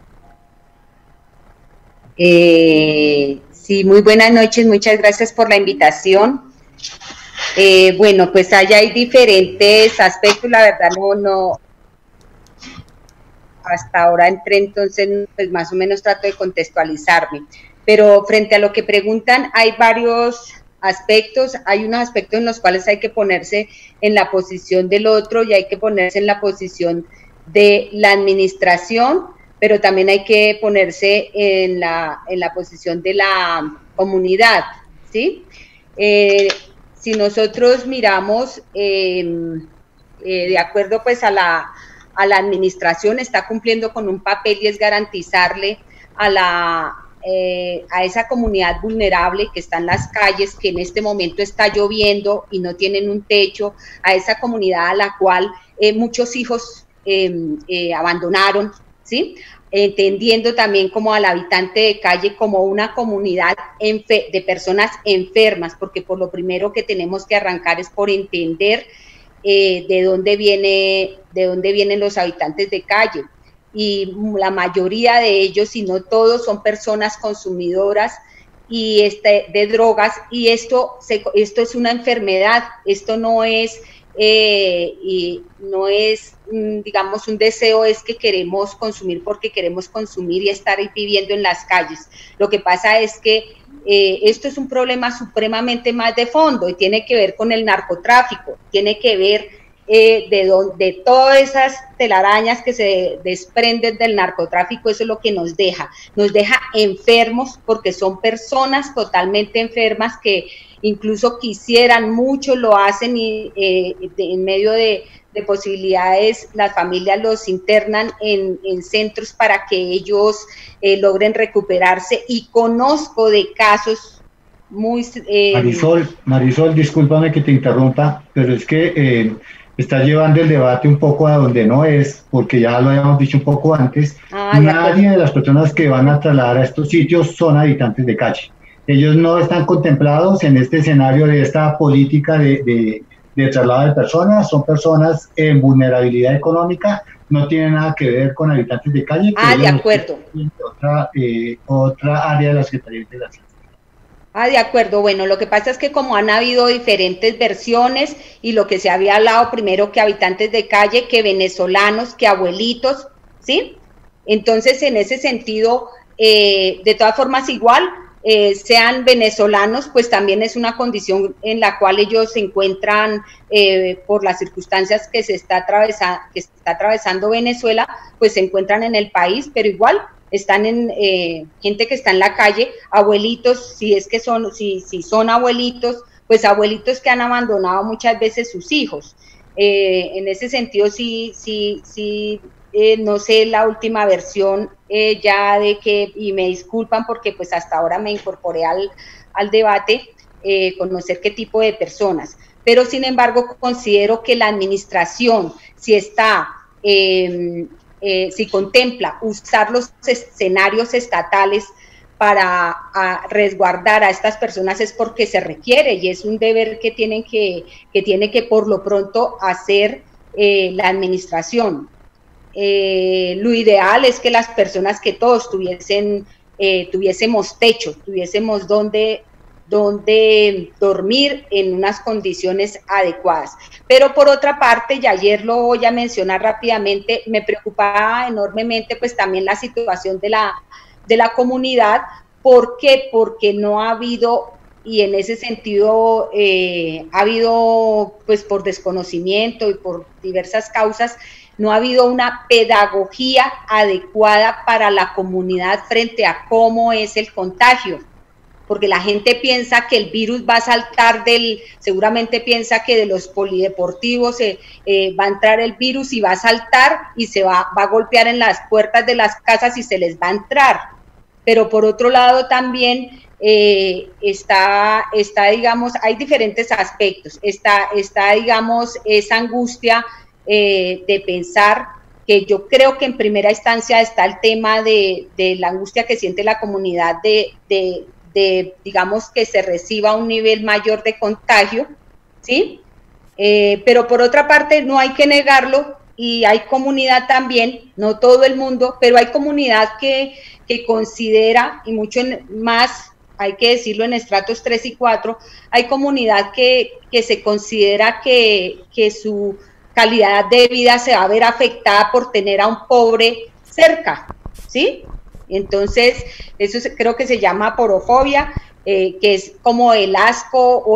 Sí, muy buenas noches, muchas gracias por la invitación. Bueno, pues allá hay diferentes aspectos, la verdad no hasta ahora entré, entonces pues más o menos trato de contextualizarme, pero frente a lo que preguntan hay varios aspectos, hay unos aspectos en los cuales hay que ponerse en la posición del otro y hay que ponerse en la posición de la administración, pero también hay que ponerse en la posición de la comunidad, ¿sí? Si nosotros miramos de acuerdo pues a la administración, está cumpliendo con un papel y es garantizarle a esa comunidad vulnerable que está en las calles, que en este momento está lloviendo y no tienen un techo, a esa comunidad a la cual muchos hijos abandonaron, ¿sí? Entendiendo también como al habitante de calle como una comunidad de personas enfermas, porque por lo primero que tenemos que arrancar es por entender de dónde vienen los habitantes de calle, y la mayoría de ellos, si no todos, son personas consumidoras y de drogas, y esto es una enfermedad, esto no es digamos un deseo, es que queremos consumir porque queremos consumir y estar viviendo en las calles. Lo que pasa es que esto es un problema supremamente más de fondo y tiene que ver con el narcotráfico, tiene que ver de todas esas telarañas que se desprenden del narcotráfico. Eso es lo que nos deja enfermos, porque son personas totalmente enfermas que incluso quisieran, muchos lo hacen y en medio de posibilidades las familias los internan en centros para que ellos logren recuperarse, y conozco de casos muy...
Marisol, discúlpame que te interrumpa, pero es que está llevando el debate un poco a donde no es, porque ya lo habíamos dicho un poco antes. Nadie de las personas que van a trasladar a estos sitios son habitantes de calle. Ellos no están contemplados en este escenario de esta política de traslado de personas, son personas en vulnerabilidad económica, no tienen nada que ver con habitantes de calle.
De acuerdo.
Otra área de la Secretaría de Integración.
De acuerdo. Bueno, lo que pasa es que como han habido diferentes versiones, y lo que se había hablado primero que habitantes de calle, que venezolanos, que abuelitos, ¿sí? Entonces, en ese sentido, de todas formas, igual, sean venezolanos, pues también es una condición en la cual ellos se encuentran por las circunstancias que está atravesando Venezuela, pues se encuentran en el país, pero igual están en gente que está en la calle, abuelitos, si son abuelitos, pues abuelitos que han abandonado muchas veces sus hijos. En ese sentido, sí, no sé la última versión ya de que, y me disculpan porque pues hasta ahora me incorporé al debate, conocer qué tipo de personas, pero sin embargo considero que la administración, si contempla usar los escenarios estatales para resguardar a estas personas, es porque se requiere y es un deber que tiene que por lo pronto hacer la administración. Lo ideal es que las personas, que todos tuviésemos techo, tuviésemos donde dormir en unas condiciones adecuadas. Pero por otra parte, y ayer lo voy a mencionar rápidamente, me preocupaba enormemente pues también la situación de la comunidad. ¿Por qué? Porque no ha habido, y en ese sentido ha habido pues por desconocimiento y por diversas causas, no ha habido una pedagogía adecuada para la comunidad frente a cómo es el contagio. porque la gente piensa que el virus va a saltar seguramente piensa que de los polideportivos va a entrar el virus y va a saltar y se va a golpear en las puertas de las casas y se les va a entrar. Pero por otro lado también está, digamos, hay diferentes aspectos, está digamos, esa angustia de pensar que yo creo que en primera instancia está el tema de la angustia que siente la comunidad de digamos, que se reciba un nivel mayor de contagio, ¿sí? Pero por otra parte no hay que negarlo, y hay comunidad también, no todo el mundo, pero hay comunidad que considera, y mucho más, hay que decirlo, en estratos 3 y 4, hay comunidad que se considera que su calidad de vida se va a ver afectada por tener a un pobre cerca, ¿sí? Entonces, eso creo que se llama porofobia, que es como el asco o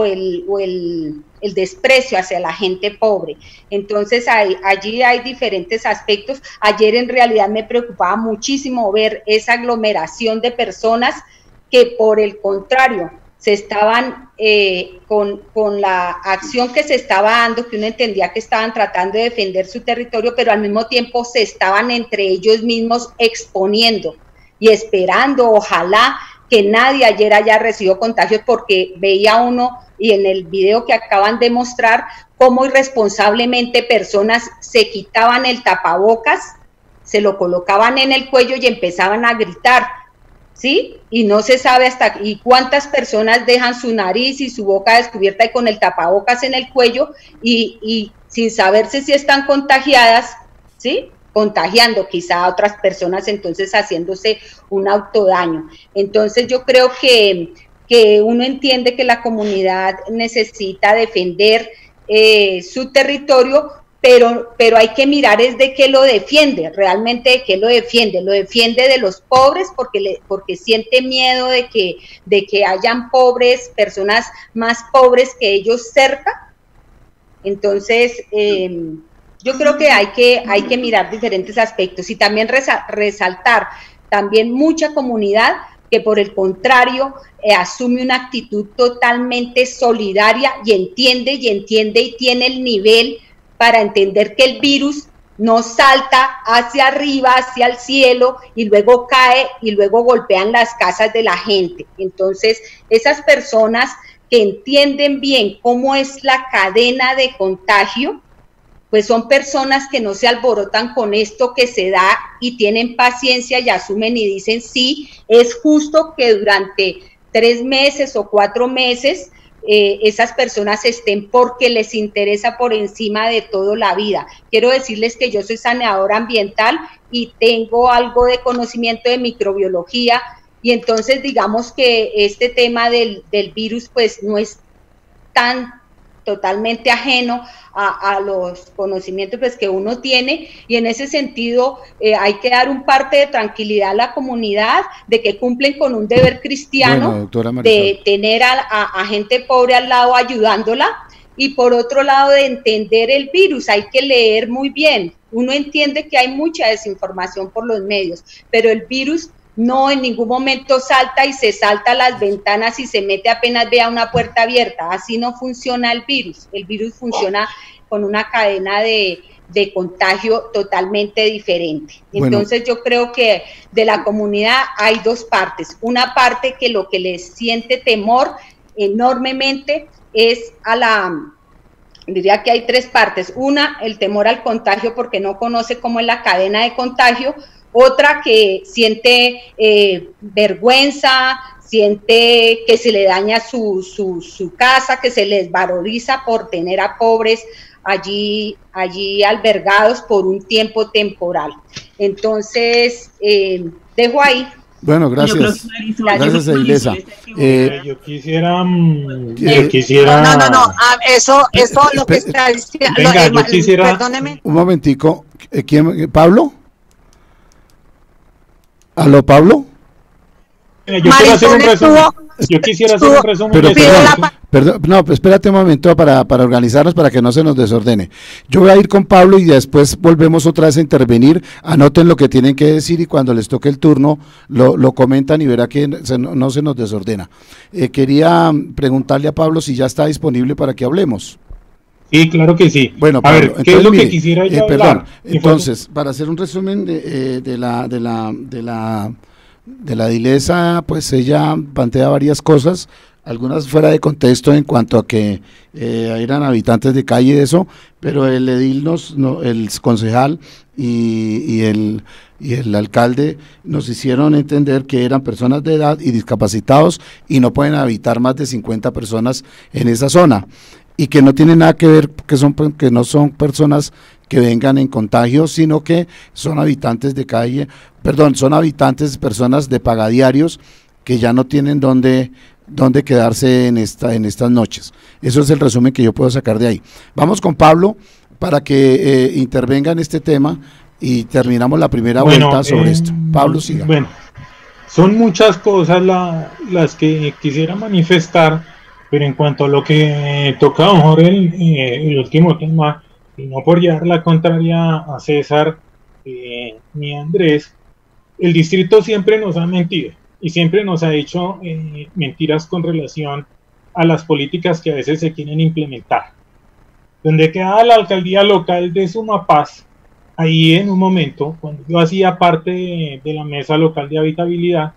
el desprecio hacia la gente pobre. Entonces, allí hay diferentes aspectos. Ayer en realidad me preocupaba muchísimo ver esa aglomeración de personas que por el contrario se estaban con la acción que se estaba dando, que uno entendía que estaban tratando de defender su territorio, pero al mismo tiempo se estaban entre ellos mismos exponiendo y esperando, ojalá, que nadie ayer haya recibido contagios, porque veía uno, y en el video que acaban de mostrar, cómo irresponsablemente personas se quitaban el tapabocas, se lo colocaban en el cuello y empezaban a gritar, ¿sí? Y no se sabe hasta y cuántas personas dejan su nariz y su boca descubierta y con el tapabocas en el cuello y sin saberse si están contagiadas, ¿sí? Contagiando quizá a otras personas, entonces haciéndose un autodaño. Entonces yo creo que uno entiende que la comunidad necesita defender su territorio, pero hay que mirar es de qué lo defiende, realmente de qué lo defiende de los pobres, porque siente miedo de que hayan pobres, personas más pobres que ellos cerca. Entonces, yo creo que hay que mirar diferentes aspectos y también resaltar también mucha comunidad que por el contrario asume una actitud totalmente solidaria y entiende y tiene el nivel para entender que el virus no salta hacia arriba, hacia el cielo y luego cae y luego golpean las casas de la gente. Entonces, esas personas que entienden bien cómo es la cadena de contagio, pues son personas que no se alborotan con esto que se da y tienen paciencia y asumen y dicen sí, es justo que durante 3 meses o 4 meses esas personas estén porque les interesa por encima de todo la vida. Quiero decirles que yo soy saneadora ambiental y tengo algo de conocimiento de microbiología y entonces digamos que este tema del virus pues no es tan totalmente ajeno a los conocimientos pues, que uno tiene y en ese sentido hay que dar un parte de tranquilidad a la comunidad de que cumplen con un deber cristiano, bueno, de tener a gente pobre al lado ayudándola y por otro lado de entender el virus, hay que leer muy bien, uno entiende que hay mucha desinformación por los medios, pero el virus no en ningún momento salta y se salta las ventanas y se mete apenas vea una puerta abierta, así no funciona el virus funciona con una cadena de contagio totalmente diferente. Entonces yo creo que de la comunidad hay 2 partes, una parte que lo que les siente temor enormemente es diría que hay 3 partes, una, el temor al contagio porque no conoce cómo es la cadena de contagio, otra que siente vergüenza, siente que se le daña su casa, que se les valoriza por tener a pobres allí albergados por un tiempo temporal. Entonces, dejo ahí.
Bueno, gracias. Gracias, Eilesa.
Yo quisiera...
No. Eso lo que está diciendo...
Venga, yo quisiera...
Perdóneme.
Un momentico. ¿Quién? ¿Pablo? ¿Aló, Pablo?
Yo quiero hacer un resumen. Yo quisiera hacer un resumen.
Perdón, no, pues espérate un momento para organizarnos, para que no se nos desordene. Yo voy a ir con Pablo y después volvemos otra vez a intervenir. Anoten lo que tienen que decir y cuando les toque el turno lo comentan y verá que no se nos desordena. Quería preguntarle a Pablo si ya está disponible para que hablemos.
Sí, claro que sí.
Bueno,
Pablo, a ver, ¿qué es lo que quisiera yo hablar?
Perdón, entonces, para hacer un resumen de la Dilesa, pues ella plantea varias cosas, algunas fuera de contexto en cuanto a que eran habitantes de calle y eso, pero el edil el concejal y el alcalde nos hicieron entender que eran personas de edad y discapacitados y no pueden habitar más de 50 personas en esa zona. Y que no tiene nada que ver, que no son personas que vengan en contagio, sino que son habitantes de calle, personas de pagadiarios que ya no tienen dónde quedarse en estas noches. Eso es el resumen que yo puedo sacar de ahí. Vamos con Pablo para que intervenga en este tema y terminamos la primera vuelta sobre esto. Pablo, siga.
Bueno, son muchas cosas las que quisiera manifestar. Pero en cuanto a lo que toca don Jorge, el último tema, y no por llevar la contraria a César ni a Andrés, el distrito siempre nos ha mentido y siempre nos ha hecho mentiras con relación a las políticas que a veces se quieren implementar. Donde queda la alcaldía local de Sumapaz, ahí en un momento, cuando yo hacía parte de la mesa local de habitabilidad,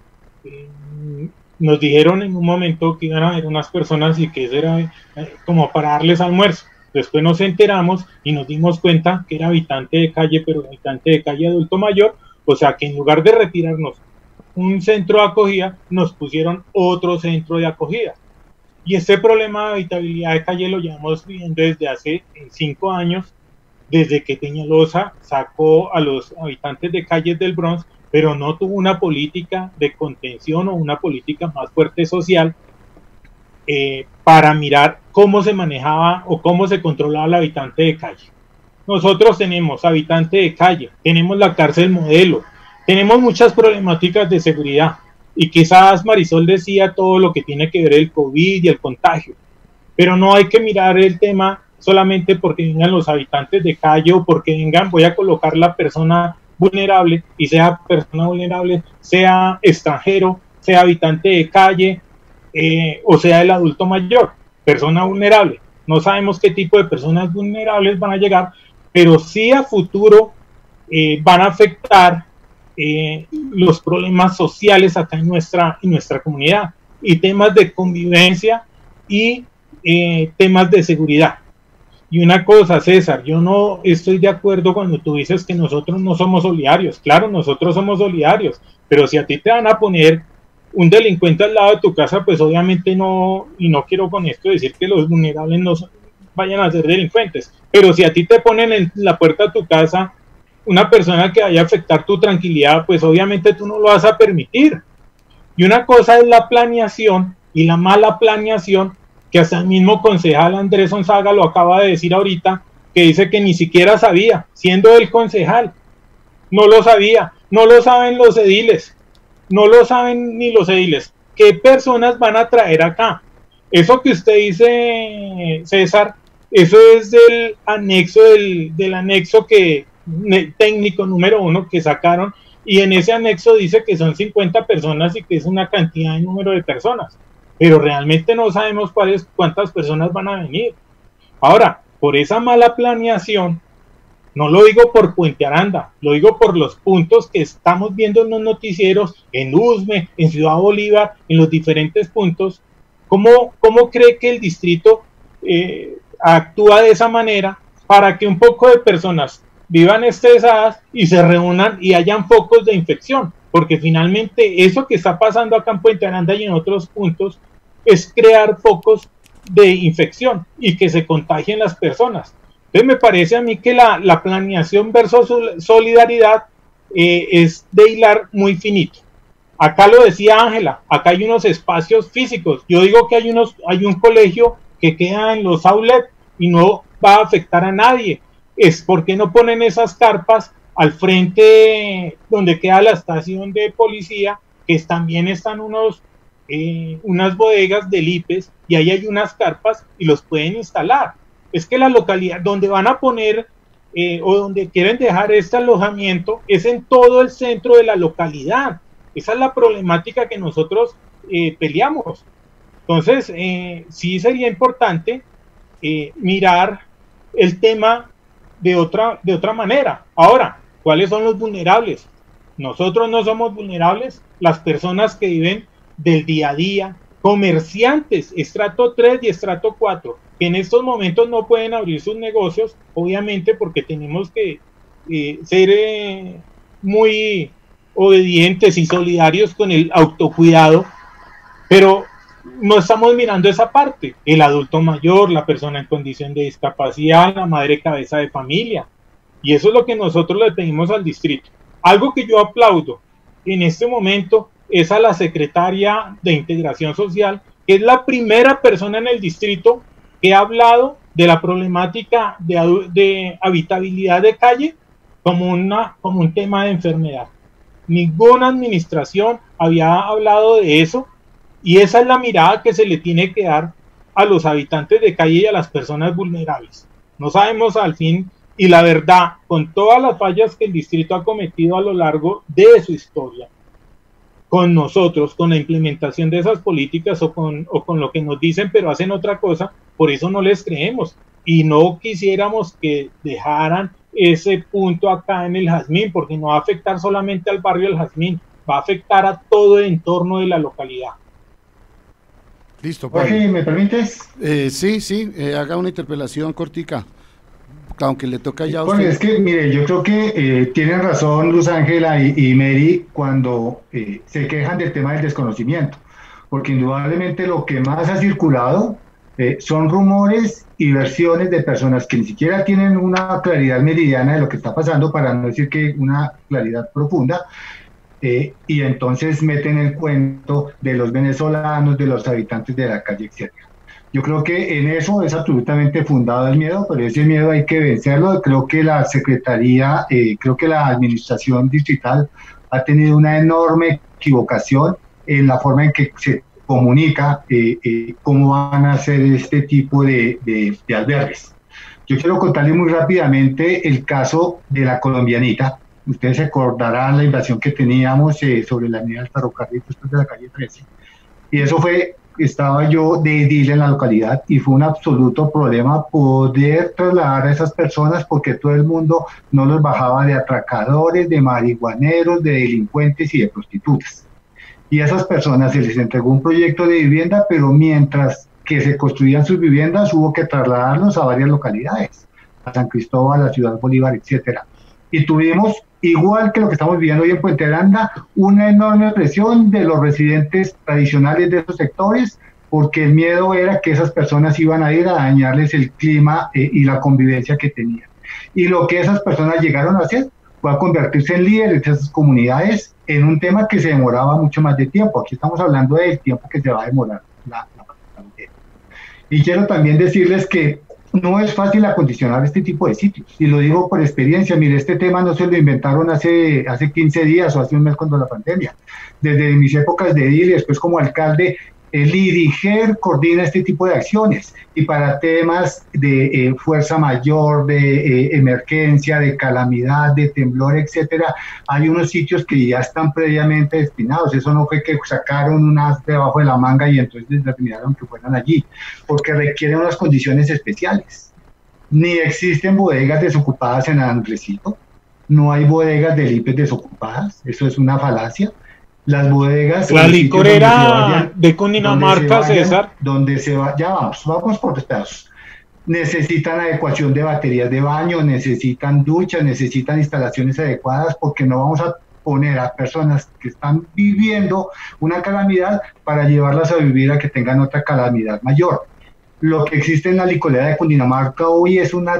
nos dijeron en un momento que iban a haber unas personas y que eso era como para darles almuerzo. Después nos enteramos y nos dimos cuenta que era habitante de calle, pero habitante de calle adulto mayor, o sea que en lugar de retirarnos un centro de acogida, nos pusieron otro centro de acogida. Y este problema de habitabilidad de calle lo llevamos viviendo desde hace 5 años, desde que Peñalosa sacó a los habitantes de calles del Bronx, pero no tuvo una política de contención o una política más fuerte social para mirar cómo se manejaba o cómo se controlaba el habitante de calle. Nosotros tenemos habitante de calle, tenemos la cárcel modelo, tenemos muchas problemáticas de seguridad y quizás Marisol decía todo lo que tiene que ver el COVID y el contagio, pero no hay que mirar el tema solamente porque vengan los habitantes de calle o porque vengan, voy a colocar la persona vulnerable, y sea persona vulnerable, sea extranjero, sea habitante de calle, o sea el adulto mayor, persona vulnerable. No sabemos qué tipo de personas vulnerables van a llegar, pero sí a futuro van a afectar los problemas sociales acá en nuestra comunidad, y temas de convivencia y temas de seguridad. Y una cosa, César, yo no estoy de acuerdo cuando tú dices que nosotros no somos solidarios. Claro, nosotros somos solidarios, pero si a ti te van a poner un delincuente al lado de tu casa, pues obviamente no, y no quiero con esto decir que los vulnerables no vayan a ser delincuentes, pero si a ti te ponen en la puerta de tu casa una persona que vaya a afectar tu tranquilidad, pues obviamente tú no lo vas a permitir. Y una cosa es la planeación y la mala planeación, que hasta el mismo concejal Andrés Gonzaga lo acaba de decir ahorita, que dice que ni siquiera sabía, siendo el concejal, no lo sabía, no lo saben los ediles, no lo saben ni los ediles, qué personas van a traer acá. Eso que usted dice, César, eso es del anexo, del anexo que técnico número 1 que sacaron, y en ese anexo dice que son 50 personas y que es una cantidad de número de personas, pero realmente no sabemos cuántas personas van a venir. Ahora, por esa mala planeación, no lo digo por Puente Aranda, lo digo por los puntos que estamos viendo en los noticieros, en Usme, en Ciudad Bolívar, en los diferentes puntos. ¿Cómo cree que el distrito actúa de esa manera para que un poco de personas vivan estresadas y se reúnan y hayan focos de infección? Porque finalmente eso que está pasando acá en Puente Aranda y en otros puntos es crear focos de infección y que se contagien las personas. Entonces me parece a mí que la planeación versus solidaridad es de hilar muy finito. Acá lo decía Ángela, acá hay unos espacios físicos. Yo digo que hay un colegio que queda en los outlets y no va a afectar a nadie. Es porque no ponen esas carpas al frente donde queda la estación de policía, que también están unos
unas bodegas del IPES y ahí hay unas carpas y los pueden instalar. Es que la localidad donde van a poner o donde quieren dejar este alojamiento es en todo el centro de la localidad. Esa es la problemática que nosotros peleamos. Entonces, sí sería importante mirar el tema de otra manera. Ahora, ¿cuáles son los vulnerables? Nosotros no somos vulnerables, las personas que viven del día a día, comerciantes, estrato 3 y estrato 4, que en estos momentos no pueden abrir sus negocios, obviamente porque tenemos que ser muy obedientes y solidarios con el autocuidado, pero no estamos mirando esa parte, el adulto mayor, la persona en condición de discapacidad, la madre cabeza de familia, y eso es lo que nosotros le pedimos al distrito. Algo que yo aplaudo en este momento es a la secretaria de Integración Social, que es la primera persona en el distrito que ha hablado de la problemática de habitabilidad de calle como un tema de enfermedad. Ninguna administración había hablado de eso, y esa es la mirada que se le tiene que dar a los habitantes de calle y a las personas vulnerables. No sabemos al fin, y la verdad, con todas las fallas que el distrito ha cometido a lo largo de su historia, con nosotros, con la implementación de esas políticas o con lo que nos dicen, pero hacen otra cosa, por eso no les creemos. Y no quisiéramos que dejaran ese punto acá en el Jazmín, porque no va a afectar solamente al barrio del Jazmín, va a afectar a todo el entorno de la localidad.
Listo,
Jorge, ¿me permites?
Sí, haga una interpelación cortica, aunque le toca ya a usted.
Bueno, es que, mire, yo creo que tienen razón Luz Ángela y Mary cuando se quejan del tema del desconocimiento, porque indudablemente lo que más ha circulado son rumores y versiones de personas que ni siquiera tienen una claridad meridiana de lo que está pasando, para no decir que una claridad profunda, y entonces meten el cuento de los venezolanos, de los habitantes de la calle, etc. Yo creo que en eso es absolutamente fundado el miedo, pero ese miedo hay que vencerlo. Creo que la Secretaría, creo que la Administración Distrital ha tenido una enorme equivocación en la forma en que se comunica cómo van a hacer este tipo de albergues. Yo quiero contarles muy rápidamente el caso de la Colombianita. Ustedes se acordarán la invasión que teníamos sobre la avenida del ferrocarril después de la calle 13. Y eso estaba yo de edil en la localidad y fue un absoluto problema poder trasladar a esas personas, porque todo el mundo no los bajaba de atracadores, de marihuaneros, de delincuentes y de prostitutas. Y a esas personas se les entregó un proyecto de vivienda, pero mientras que se construían sus viviendas hubo que trasladarlos a varias localidades, a San Cristóbal, a Ciudad Bolívar, etcétera. Y tuvimos, igual que lo que estamos viviendo hoy en Puente Aranda, una enorme presión de los residentes tradicionales de esos sectores, porque el miedo era que esas personas iban a ir a dañarles el clima y la convivencia que tenían. Y lo que esas personas llegaron a hacer fue a convertirse en líderes de esas comunidades en un tema que se demoraba mucho más de tiempo. Aquí estamos hablando del tiempo que se va a demorar la pandemia. Y quiero también decirles que no es fácil acondicionar este tipo de sitios, y lo digo por experiencia. Mire, este tema no se lo inventaron hace 15 días o hace un mes cuando la pandemia. Desde mis épocas de edil y después como alcalde, el IDIGER coordina este tipo de acciones, y para temas de fuerza mayor, de emergencia, de calamidad, de temblor, etcétera, hay unos sitios que ya están previamente destinados. Eso no fue que sacaron unas debajo de la manga y entonces determinaron que fueran allí, porque requieren unas condiciones especiales. Ni existen bodegas desocupadas en Andresito, no hay bodegas del IPES desocupadas, eso es una falacia. Las bodegas... La licorera de Cundinamarca, César. Donde se va, ya vamos por pedazos. Necesitan adecuación de baterías de baño, necesitan duchas, necesitan instalaciones adecuadas, porque no vamos a poner a personas que están viviendo una calamidad para llevarlas a vivir a que tengan otra calamidad mayor. Lo que existe en la licorera de Cundinamarca hoy es una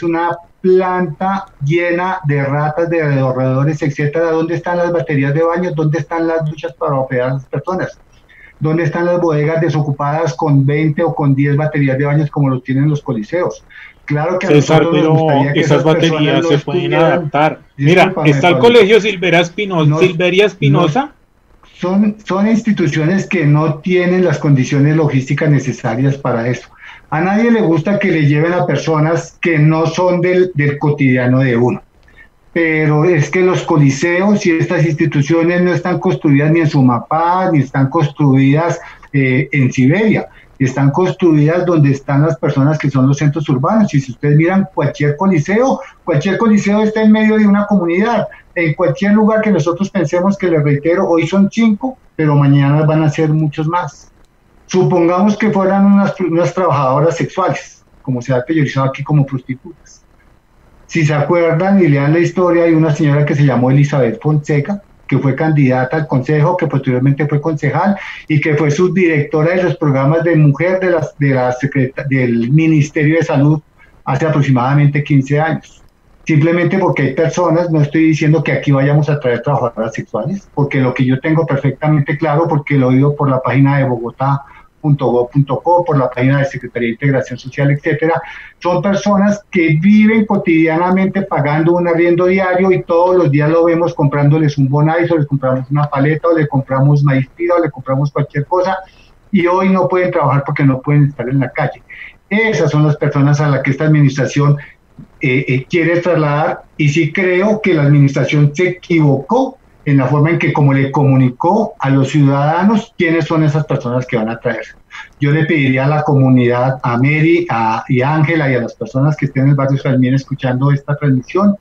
planta llena de ratas, de roedores, etcétera. ¿Dónde están las baterías de baño? ¿Dónde están las duchas para operar a las personas? ¿Dónde están las bodegas desocupadas con 20 o con 10 baterías de baños como los tienen los coliseos? Claro que César, a nosotros nos gustaría que esas baterías se pueden adaptar. Mira, está el colegio Silveria Espinosa, son instituciones que no tienen las condiciones logísticas necesarias para eso. A nadie le gusta que le lleven a personas que no son del cotidiano de uno. Pero es que los coliseos y estas instituciones no están construidas ni en Sumapaz, ni están construidas en Siberia. Están construidas donde están las personas que son los centros urbanos. Y si ustedes miran cualquier coliseo está en medio de una comunidad. En cualquier lugar que nosotros pensemos, que les reitero, hoy son 5, pero mañana van a ser muchos más. Supongamos que fueran unas trabajadoras sexuales, como se ha teorizado aquí como prostitutas. Si se acuerdan y lean la historia, hay una señora que se llamó Elizabeth Fonseca, que fue candidata al consejo, que posteriormente fue concejal y que fue subdirectora de los programas de mujer del Ministerio de Salud hace aproximadamente 15 años. Simplemente porque hay personas, no estoy diciendo que aquí vayamos a traer trabajadoras sexuales, porque lo que yo tengo perfectamente claro, porque lo he oído por la página de Bogotá.gov.co, por la página de Secretaría de Integración Social, etcétera, son personas que viven cotidianamente pagando un arriendo diario y todos los días lo vemos comprándoles un bonais, o les compramos una paleta, o le compramos maíz pira, o le compramos cualquier cosa, y hoy no pueden trabajar porque no pueden estar en la calle. Esas son las personas a las que esta administración quiere trasladar, y sí creo que la administración se equivocó en la forma en que como le comunicó a los ciudadanos quiénes son esas personas que van a traer. Yo le pediría a la comunidad, a Mary y a Ángela y a las personas que estén en el barrio Salmín escuchando esta transmisión,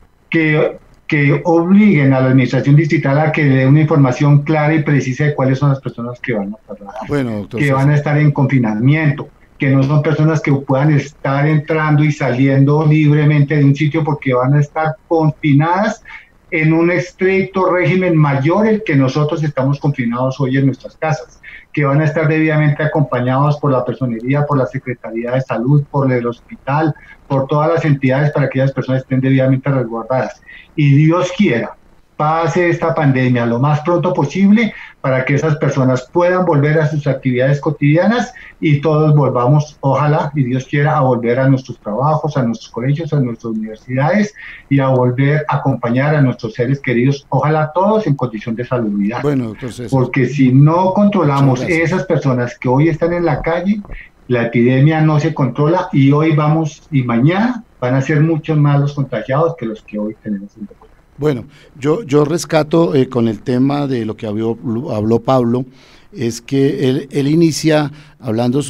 que obliguen a la administración distrital a que dé una información clara y precisa de cuáles son las personas que van a trasladar, que van a estar en confinamiento, que no son personas que puedan estar entrando y saliendo libremente de un sitio, porque van a estar confinadas en un estricto régimen mayor el que nosotros estamos confinados hoy en nuestras casas, que van a estar debidamente acompañados por la personería, por la Secretaría de Salud, por el hospital, por todas las entidades para que aquellas personas estén debidamente resguardadas. Y Dios quiera, pase esta pandemia lo más pronto posible para que esas personas puedan volver a sus actividades cotidianas y todos volvamos, ojalá, y Dios quiera, a volver a nuestros trabajos, a nuestros colegios, a nuestras universidades y a volver a acompañar a nuestros seres queridos, ojalá todos en condición de salubridad.
Bueno, entonces,
porque si no controlamos esas personas que hoy están en la calle, la epidemia no se controla y hoy vamos y mañana van a ser muchos más los contagiados que los que hoy tenemos en Bogotá.
Bueno, yo rescato con el tema de lo que habló Pablo, es que él inicia hablando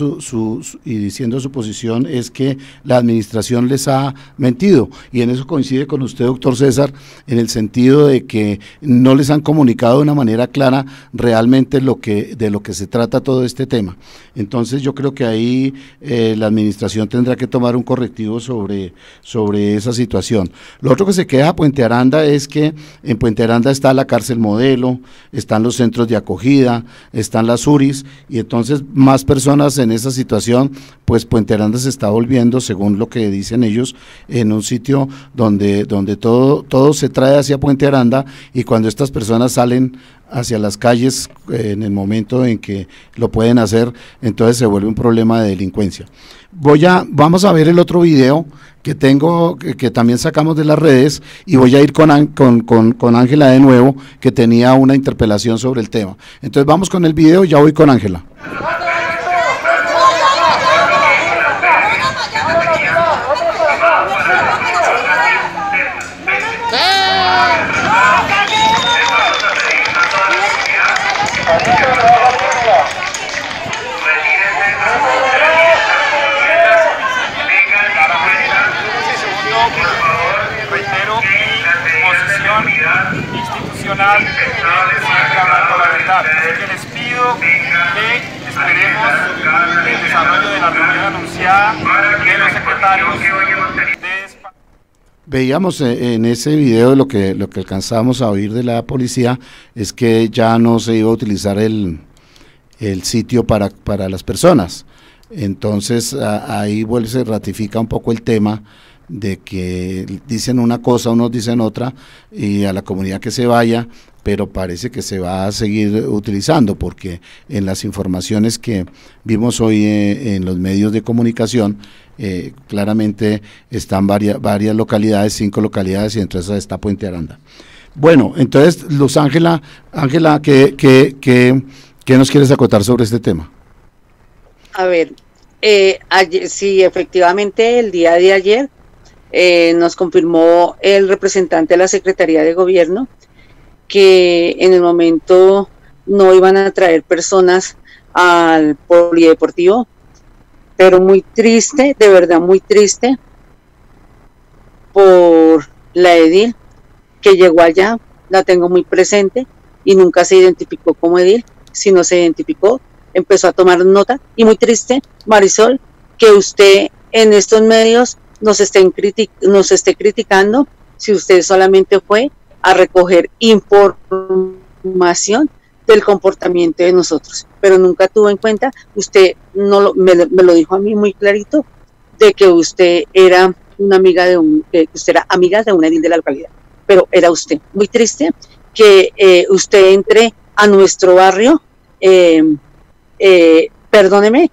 y diciendo su posición, es que la administración les ha mentido, y en eso coincide con usted, doctor César, en el sentido de que no les han comunicado de una manera clara realmente de lo que se trata todo este tema. Entonces yo creo que ahí la administración tendrá que tomar un correctivo sobre esa situación. Lo otro que se queda a Puente Aranda es que en Puente Aranda está la cárcel modelo, están los centros de acogida, están las URIs, y entonces más personas en esa situación, pues Puente Aranda se está volviendo, según lo que dicen ellos, en un sitio donde todo se trae hacia Puente Aranda, y cuando estas personas salen hacia las calles en el momento en que lo pueden hacer, entonces se vuelve un problema de delincuencia. Vamos a ver el otro video que tengo, que también sacamos de las redes, y voy a ir con Ángela de nuevo, que tenía una interpelación sobre el tema. Entonces vamos con el video y ya voy con Ángela.
Institucional, siempre hablando la verdad. Así que les pido que esperemos el desarrollo de la reunión anunciada de los secretarios de...
Veíamos en ese video lo que alcanzamos a oír de la policía es que ya no se iba a utilizar el sitio para las personas. Entonces ahí se ratifica un poco el tema de que dicen una cosa, unos dicen otra, y a la comunidad que se vaya, pero parece que se va a seguir utilizando, porque en las informaciones que vimos hoy en los medios de comunicación, claramente están varias localidades, 5 localidades, y entre esas está Puente Aranda. Bueno, entonces, Luz Ángela, ¿qué nos quieres acotar sobre este tema?
A ver, sí, efectivamente, el día de ayer nos confirmó el representante de la Secretaría de Gobierno que en el momento no iban a traer personas al polideportivo, pero muy triste, de verdad muy triste, por la edil que llegó allá, la tengo muy presente y nunca se identificó como edil, sino se identificó, empezó a tomar nota, y muy triste, Marisol, que usted en estos medios nos esté criticando si usted solamente fue a recoger información del comportamiento de nosotros, pero nunca tuvo en cuenta, usted me lo dijo a mí muy clarito, de que usted era una amiga que usted era amiga de una edil de la localidad, pero era usted. Muy triste que usted entre a nuestro barrio, perdóneme,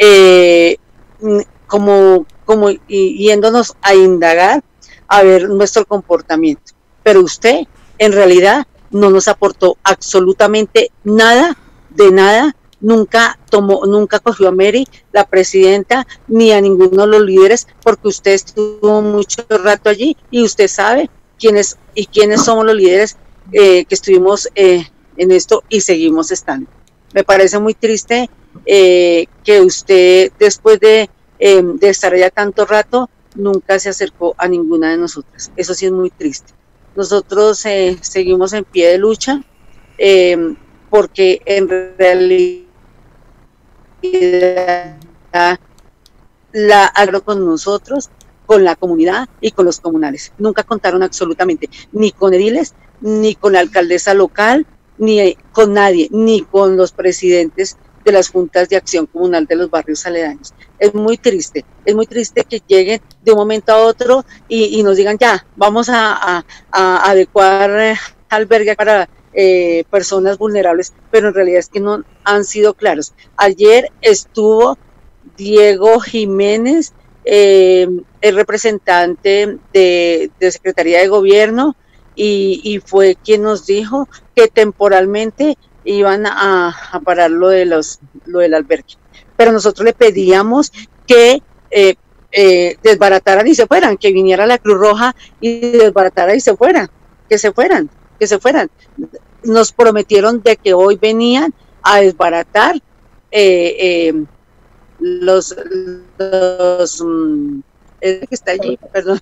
como yéndonos a indagar, a ver nuestro comportamiento, pero usted en realidad no nos aportó absolutamente nada, de nada, nunca cogió a Mary, la presidenta, ni a ninguno de los líderes, porque usted estuvo mucho rato allí y usted sabe quiénes somos los líderes que estuvimos en esto y seguimos estando. Me parece muy triste que usted, después de estar allá tanto rato, nunca se acercó a ninguna de nosotras. Eso sí es muy triste. Nosotros seguimos en pie de lucha, porque en realidad la agro con nosotros, con la comunidad y con los comunales. Nunca contaron absolutamente, ni con ediles, ni con la alcaldesa local, ni con nadie, ni con los presidentes de las juntas de acción comunal de los barrios aledaños. Es muy triste que lleguen de un momento a otro y nos digan, ya, vamos a adecuar albergue para personas vulnerables, pero en realidad es que no han sido claros. Ayer estuvo Diego Jiménez, el representante de Secretaría de Gobierno, y fue quien nos dijo que temporalmente iban a parar lo del albergue, pero nosotros le pedíamos que desbarataran y se fueran, que viniera la Cruz Roja y desbaratara y se fueran, que se fueran. Nos prometieron de que hoy venían a desbaratar los que está allí, perdón,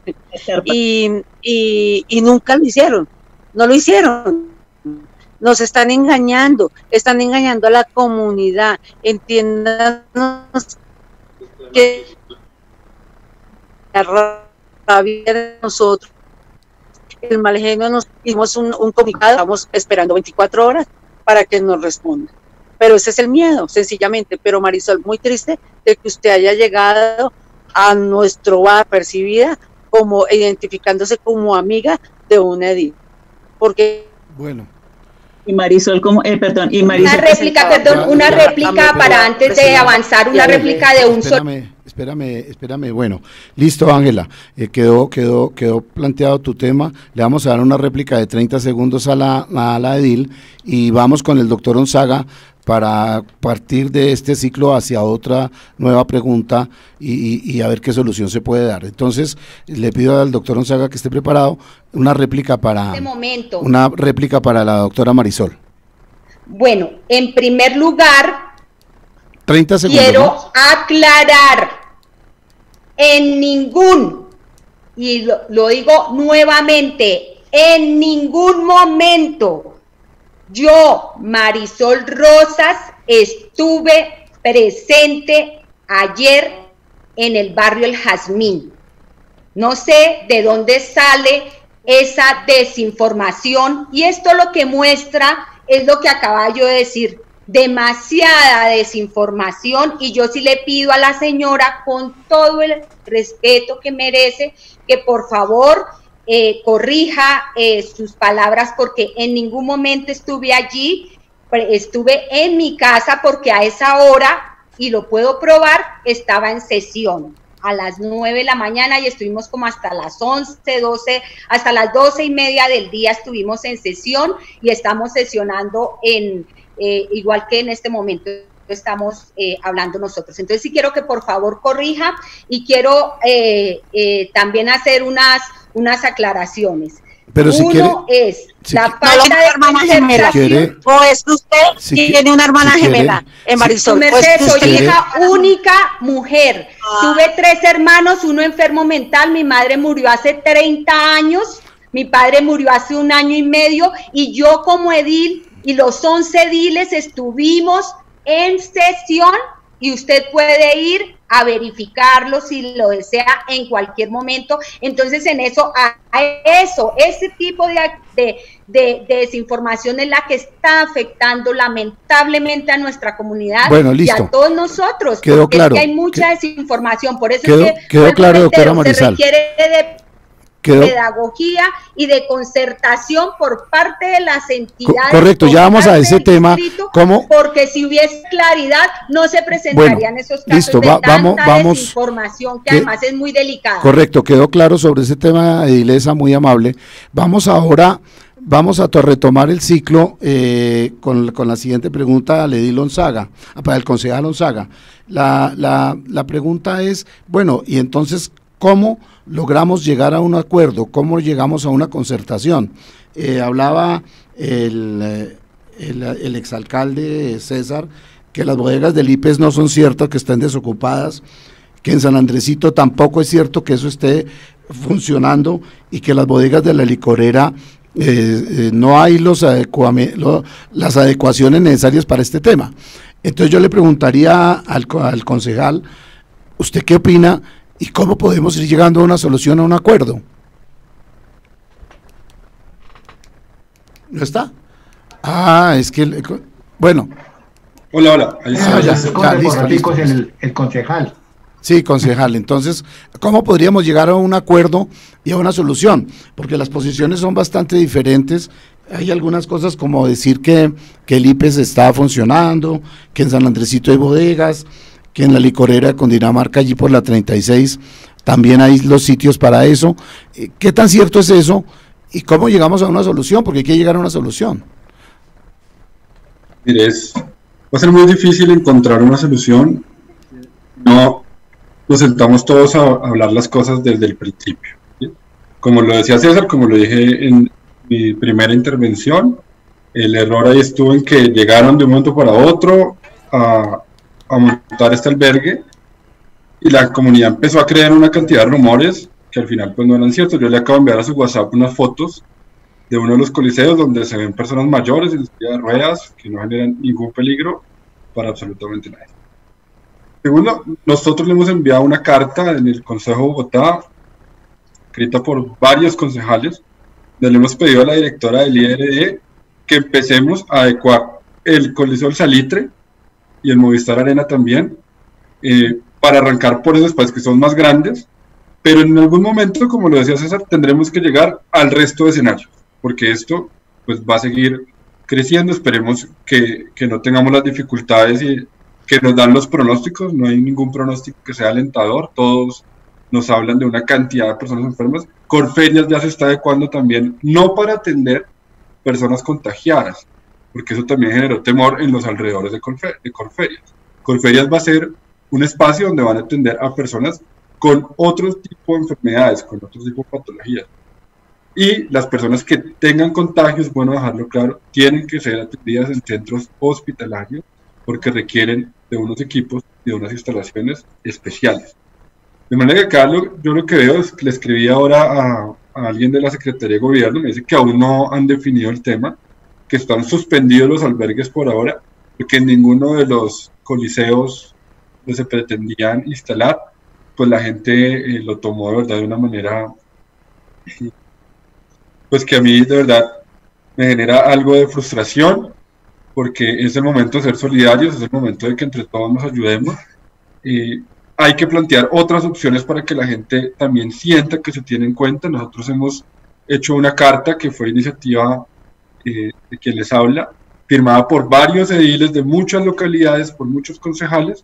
y nunca lo hicieron, no lo hicieron. Nos están engañando a la comunidad. Entiéndanos que la rabia de nosotros, el mal genio, nos hicimos un comunicado, estamos esperando 24 horas para que nos responda. Pero ese es el miedo, sencillamente. Pero Marisol, muy triste de que usted haya llegado a nuestro bar percibida como identificándose como amiga de una edil. Porque
bueno.
Y Marisol,
una réplica para antes de avanzar, una réplica de un solo.
Espérame, bueno, listo, Ángela, quedó planteado tu tema, le vamos a dar una réplica de 30 segundos a la edil y vamos con el doctor Onzaga para partir de este ciclo hacia otra nueva pregunta y a ver qué solución se puede dar. Entonces, le pido al doctor Onzaga que esté preparado, una réplica para la doctora Marisol.
Bueno, en primer lugar,
30 segundos,
quiero aclarar, en ningún, y lo digo nuevamente, en ningún momento yo, Marisol Rosas, estuve presente ayer en el barrio El Jazmín. No sé de dónde sale esa desinformación, y esto lo que muestra es lo que acaba yo de decir, demasiada desinformación, y yo sí le pido a la señora, con todo el respeto que merece, que por favor corrija sus palabras, porque en ningún momento estuve allí, estuve en mi casa porque a esa hora, y lo puedo probar, estaba en sesión. a las 9 de la mañana y estuvimos como hasta las 11, 12, hasta las 12:30 del día estuvimos en sesión y estamos sesionando igual que en este momento estamos hablando nosotros. Entonces sí quiero que por favor corrija y quiero también hacer unas aclaraciones.
Pero si quiere,
es la falta de concertación.
¿O es que usted tiene una hermana gemela en Marisol?
Soy hija única mujer. Tuve 3 hermanos, uno enfermo mental, mi madre murió hace 30 años, mi padre murió hace 1 año y medio, y yo como edil y los 11 ediles estuvimos en sesión, y usted puede ir a verificarlo si lo desea en cualquier momento. Entonces en ese tipo de desinformación es la que está afectando lamentablemente a nutra comunidad y a todos nosotros.
Quedó claro.
Es que hay mucha desinformación, por eso
quedó claro, doctora Marisal.
Se requiere de pedagogía y de concertación por parte de las entidades.
Correcto, ya vamos a ese tema. ¿Cómo?
Porque si hubiese claridad no se presentarían esos casos de tanta desinformación que además es muy delicada.
Correcto, quedó claro sobre ese tema, Edilesa, muy amable. Vamos a retomar el ciclo con la siguiente pregunta al edil Onzaga, para el concejal Onzaga. La pregunta es, bueno, y entonces, ¿cómo logramos llegar a un acuerdo? ¿Cómo llegamos a una concertación? Hablaba el exalcalde César que las bodegas del IPES no son ciertas que estén desocupadas, que en San Andresito tampoco es cierto que eso esté funcionando y que las bodegas de la licorera no hay las adecuaciones necesarias para este tema. Entonces yo le preguntaría al concejal, ¿usted qué opina? ¿Y cómo podemos ir llegando a una solución, a un acuerdo? ¿No está? Es que, bueno.
Hola. Ahí está.
Listo. El concejal.
Sí, concejal. Entonces, ¿cómo podríamos llegar a un acuerdo y a una solución? Porque las posiciones son bastante diferentes. Hay algunas cosas como decir que el IPES está funcionando, que en San Andresito hay bodegas, que en la licorera de Cundinamarca, allí por la 36, también hay los sitios para eso. ¿Qué tan cierto es eso? ¿Y cómo llegamos a una solución? Porque hay que llegar a una solución.
Mire, va a ser muy difícil encontrar una solución. No nos sentamos todos a hablar las cosas desde el principio, ¿sí? Como lo decía César, como lo dije en mi primera intervención, el error ahí estuvo en que llegaron de un momento para otro a montar este albergue y la comunidad empezó a creer una cantidad de rumores que al final pues no eran ciertos. Yo le acabo de enviar a su WhatsApp unas fotos de uno de los coliseos donde se ven personas mayores en silla de ruedas que no generan ningún peligro para absolutamente nadie. Segundo, nosotros le hemos enviado una carta en el Consejo de Bogotá, escrita por varios concejales, donde le hemos pedido a la directora del IRD que empecemos a adecuar el Coliseo del Salitre y el Movistar Arena también, para arrancar por esos espacios que son más grandes, pero en algún momento, como lo decía César, tendremos que llegar al resto de escenarios, porque esto pues va a seguir creciendo. Esperemos que no tengamos las dificultades que nos dan los pronósticos. No hay ningún pronóstico que sea alentador, todos nos hablan de una cantidad de personas enfermas. Corferias ya se está adecuando también, no para atender personas contagiadas, porque eso también generó temor en los alrededores de Corferias. Corferias va a ser un espacio donde van a atender a personas con otro tipo de enfermedades, con otro tipo de patologías. Y las personas que tengan contagios, bueno dejarlo claro, tienen que ser atendidas en centros hospitalarios porque requieren de unos equipos y de unas instalaciones especiales. De manera que acá yo lo que veo es que le escribí ahora a alguien de la Secretaría de Gobierno, me dice que aún no han definido el tema, que están suspendidos los albergues por ahora, porque en ninguno de los coliseos que se pretendían instalar, pues la gente lo tomó de verdad de una manera, pues que a mí de verdad me genera algo de frustración, porque es el momento de ser solidarios, es el momento de que entre todos nos ayudemos, y hay que plantear otras opciones para que la gente también sienta que se tiene en cuenta. Nosotros hemos hecho una carta que fue iniciativa de quien les habla, firmada por varios ediles de muchas localidades, por muchos concejales,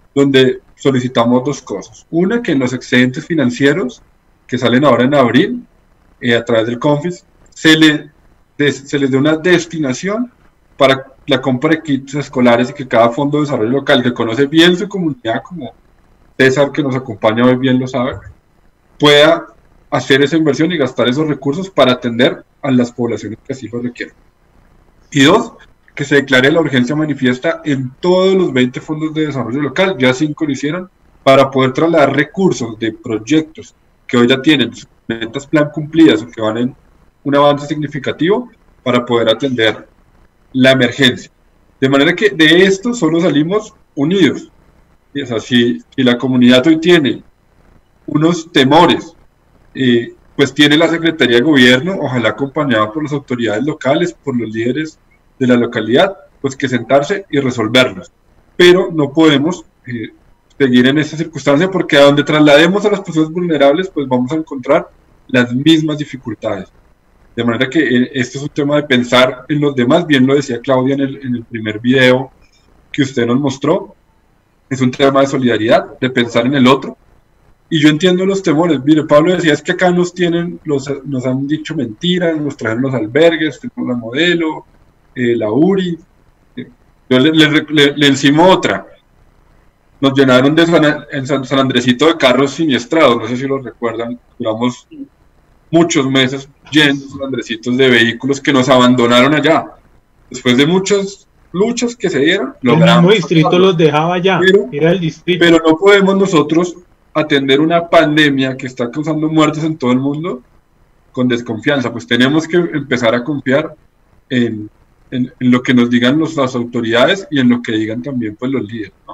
donde solicitamos dos cosas. Una, que en los excedentes financieros que salen ahora en abril, a través del CONFIS, se les dé una destinación para la compra de kits escolares y que cada fondo de desarrollo local que conoce bien su comunidad, como César, que nos acompaña hoy, bien lo sabe, pueda hacer esa inversión y gastar esos recursos para atender a las poblaciones que así lo requieren. Y dos, que se declare la urgencia manifiesta en todos los 20 fondos de desarrollo local, ya 5 lo hicieron, para poder trasladar recursos de proyectos que hoy ya tienen sus metas plan cumplidas o que van en un avance significativo para poder atender la emergencia. De manera que de esto solo salimos unidos. O sea, si la comunidad hoy tiene unos temores, pues tiene la Secretaría de Gobierno, ojalá acompañada por las autoridades locales, por los líderes de la localidad, pues que sentarse y resolverlos. Pero no podemos seguir en esta circunstancia, porque a donde traslademos a las personas vulnerables, pues vamos a encontrar las mismas dificultades. De manera que este es un tema de pensar en los demás, bien lo decía Claudia en el primer video que usted nos mostró, es un tema de solidaridad, de pensar en el otro. Y yo entiendo los temores. Mire, Pablo decía, es que acá nos han dicho mentiras, nos trajeron los albergues, tenemos la Modelo, la URI. Yo le encimo otra. Nos llenaron en San Andresito de carros siniestrados, no sé si lo recuerdan, duramos muchos meses llenos de San Andresitos de vehículos que nos abandonaron allá. Después de muchas luchas que se dieron, logramos.
El mismo distrito los dejaba allá, era el distrito.
Pero no podemos nosotros atender una pandemia que está causando muertes en todo el mundo con desconfianza. Pues tenemos que empezar a confiar en lo que nos digan las autoridades y en lo que digan también pues los líderes, ¿no?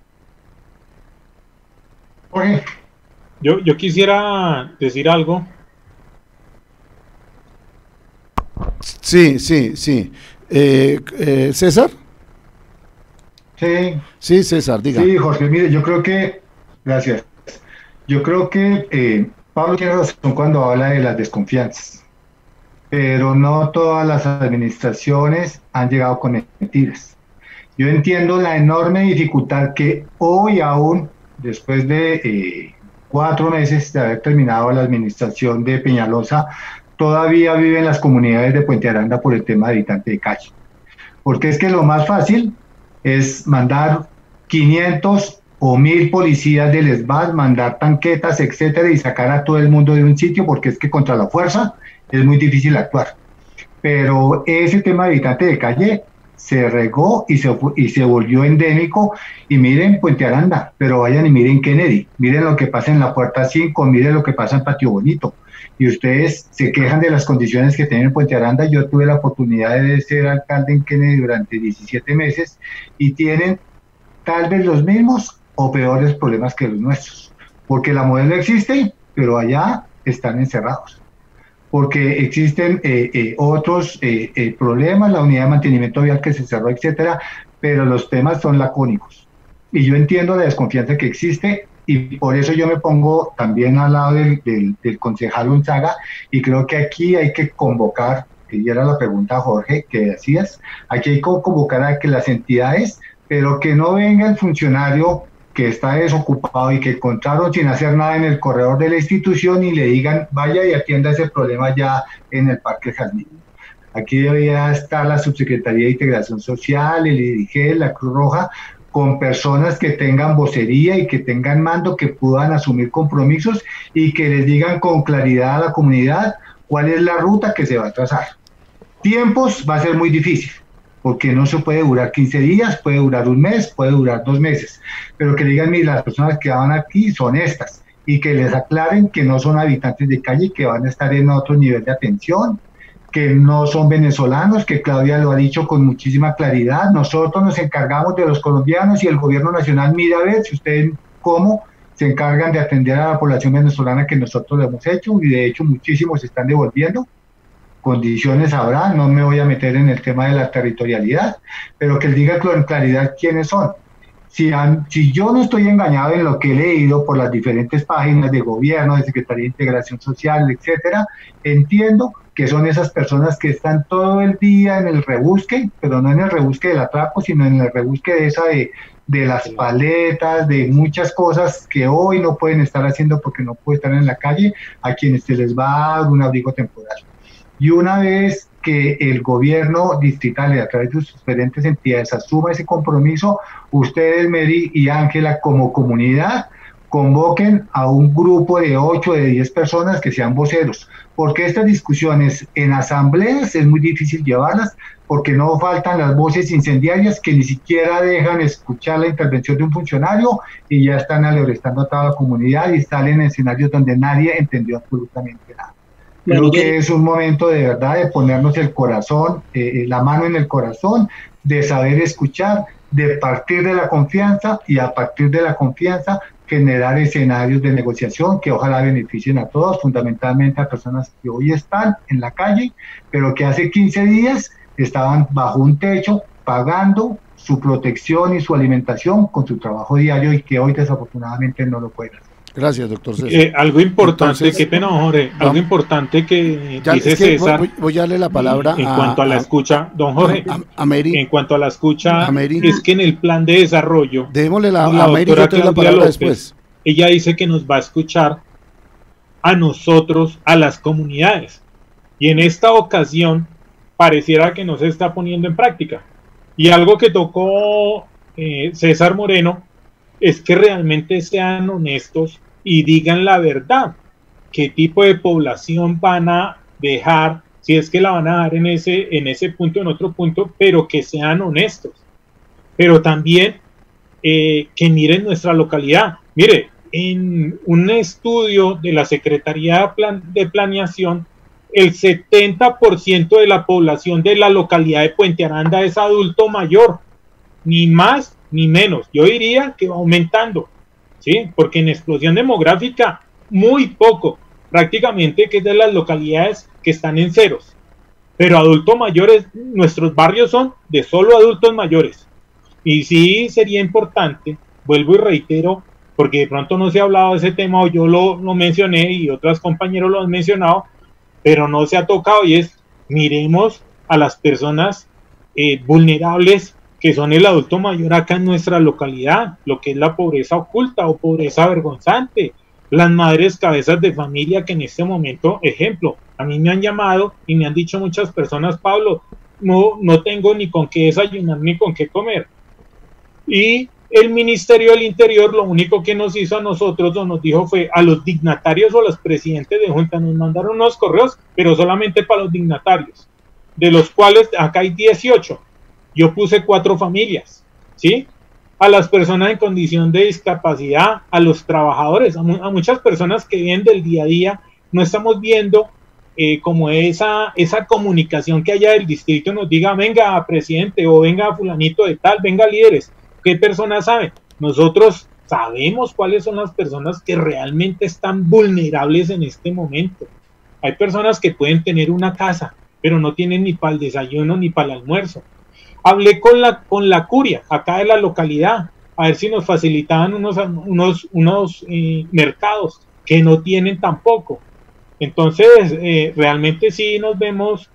Okay. Yo quisiera decir algo.
Sí. ¿César?
Sí.
Sí, César, diga.
Sí, Jorge, mire, yo creo que... Gracias. Yo creo que Pablo tiene razón cuando habla de las desconfianzas, pero no todas las administraciones han llegado con mentiras. Yo entiendo la enorme dificultad que hoy aún, después de 4 meses de haber terminado la administración de Peñalosa, todavía viven las comunidades de Puente Aranda por el tema de habitante de calle. Porque es que lo más fácil es mandar 500 o 1000 policías del ESBAD, mandar tanquetas, etcétera, y sacar a todo el mundo de un sitio, porque es que contra la fuerza es muy difícil actuar. Pero ese tema de habitante de calle se regó y se volvió endémico. Y miren Puente Aranda, pero vayan y miren Kennedy, miren lo que pasa en la Puerta 5, miren lo que pasa en Patio Bonito. Y ustedes se quejan de las condiciones que tienen en Puente Aranda. Yo tuve la oportunidad de ser alcalde en Kennedy durante 17 meses y tienen tal vez los mismos o peores problemas que los nuestros, porque la Modelo existe, pero allá están encerrados, porque existen otros problemas, la unidad de mantenimiento vial que se cerró, etcétera, pero los temas son lacónicos, y yo entiendo la desconfianza que existe, y por eso yo me pongo también al lado del concejal Unzaga, y creo que aquí hay que convocar, y era la pregunta, Jorge, que hacías, aquí hay que convocar a que las entidades, pero que no venga el funcionario que está desocupado y que encontraron sin hacer nada en el corredor de la institución y le digan, vaya y atienda ese problema ya en el Parque Jazmín. Aquí debería estar la Subsecretaría de Integración Social, el IDIGEL, la Cruz Roja, con personas que tengan vocería y que tengan mando, que puedan asumir compromisos y que les digan con claridad a la comunidad cuál es la ruta que se va a trazar. Tiempos va a ser muy difícil, porque no se puede durar 15 días, puede durar un mes, puede durar 2 meses, pero que digan, mira, las personas que van aquí son estas, y que les aclaren que no son habitantes de calle, que van a estar en otro nivel de atención, que no son venezolanos, que Claudia lo ha dicho con muchísima claridad. Nosotros nos encargamos de los colombianos y el gobierno nacional mira a ver si ustedes cómo se encargan de atender a la población venezolana, que nosotros lo hemos hecho, y de hecho muchísimos se están devolviendo. Condiciones habrá, no me voy a meter en el tema de la territorialidad, pero que él diga con claridad quiénes son. Si yo no estoy engañado en lo que he leído por las diferentes páginas de gobierno, de Secretaría de Integración Social, etcétera, entiendo que son esas personas que están todo el día en el rebusque, pero no en el rebusque del atraco, sino en el rebusque de las paletas, de muchas cosas que hoy no pueden estar haciendo porque no pueden estar en la calle, a quienes se les va a dar un abrigo temporal. Y una vez que el gobierno distrital, a través de sus diferentes entidades, asuma ese compromiso, ustedes, Mary y Ángela, como comunidad, convoquen a un grupo de 8 de 10 personas que sean voceros, porque estas discusiones en asambleas es muy difícil llevarlas, porque no faltan las voces incendiarias que ni siquiera dejan escuchar la intervención de un funcionario y ya están alorestando a toda la comunidad y salen en escenarios donde nadie entendió absolutamente nada. Creo que es un momento de verdad de ponernos el corazón, la mano en el corazón, de saber escuchar, de partir de la confianza y a partir de la confianza generar escenarios de negociación que ojalá beneficien a todos, fundamentalmente a personas que hoy están en la calle, pero que hace 15 días estaban bajo un techo pagando su protección y su alimentación con su trabajo diario y que hoy desafortunadamente no lo pueden hacer.
Gracias, doctor César.
Algo importante, entonces, qué pena, Jorge, algo importante que dice César.
Voy a darle la palabra
en cuanto a la escucha, don Jorge,
a Mary,
en cuanto a la escucha, es que en el plan de desarrollo,
démosle la Mary, yo te doy la palabra
López,
después.
Ella dice que nos va a escuchar a nosotros, a las comunidades, y en esta ocasión pareciera que no se está poniendo en práctica. Y algo que tocó César Moreno es que realmente sean honestos y digan la verdad, qué tipo de población van a dejar, si es que la van a dar en ese punto, en otro punto, pero que sean honestos. Pero también que miren nuestra localidad. Mire, en un estudio de la Secretaría de Planeación, el 70% de la población de la localidad de Puente Aranda es adulto mayor, ni más ni menos. Yo diría que va aumentando, ¿sí? Porque en explosión demográfica, muy poco, prácticamente, que es de las localidades que están en ceros. Pero adultos mayores, nuestros barrios son de solo adultos mayores. Y sí sería importante, vuelvo y reitero, porque de pronto no se ha hablado de ese tema, o yo lo mencioné y otros compañeros lo han mencionado, pero no se ha tocado, y es, miremos a las personas vulnerables que son el adulto mayor acá en nuestra localidad, lo que es la pobreza oculta o pobreza vergonzante, las madres cabezas de familia que en este momento, ejemplo, a mí me han llamado y me han dicho muchas personas, Pablo, no tengo ni con qué desayunar ni con qué comer. Y el Ministerio del Interior lo único que nos hizo a nosotros, o nos dijo, fue a los dignatarios o a los presidentes de junta, nos mandaron unos correos, pero solamente para los dignatarios, de los cuales acá hay 18. Yo puse 4 familias, ¿sí? A las personas en condición de discapacidad, a los trabajadores, a muchas personas que viven del día a día. No estamos viendo como esa comunicación que haya del distrito nos diga, venga presidente, o venga fulanito de tal, venga líderes. ¿Qué personas saben? Nosotros sabemos cuáles son las personas que realmente están vulnerables en este momento. Hay personas que pueden tener una casa, pero no tienen ni para el desayuno ni para el almuerzo. Hablé con la curia acá de la localidad, a ver si nos facilitaban unos mercados que no tienen tampoco. Entonces, realmente sí nos vemos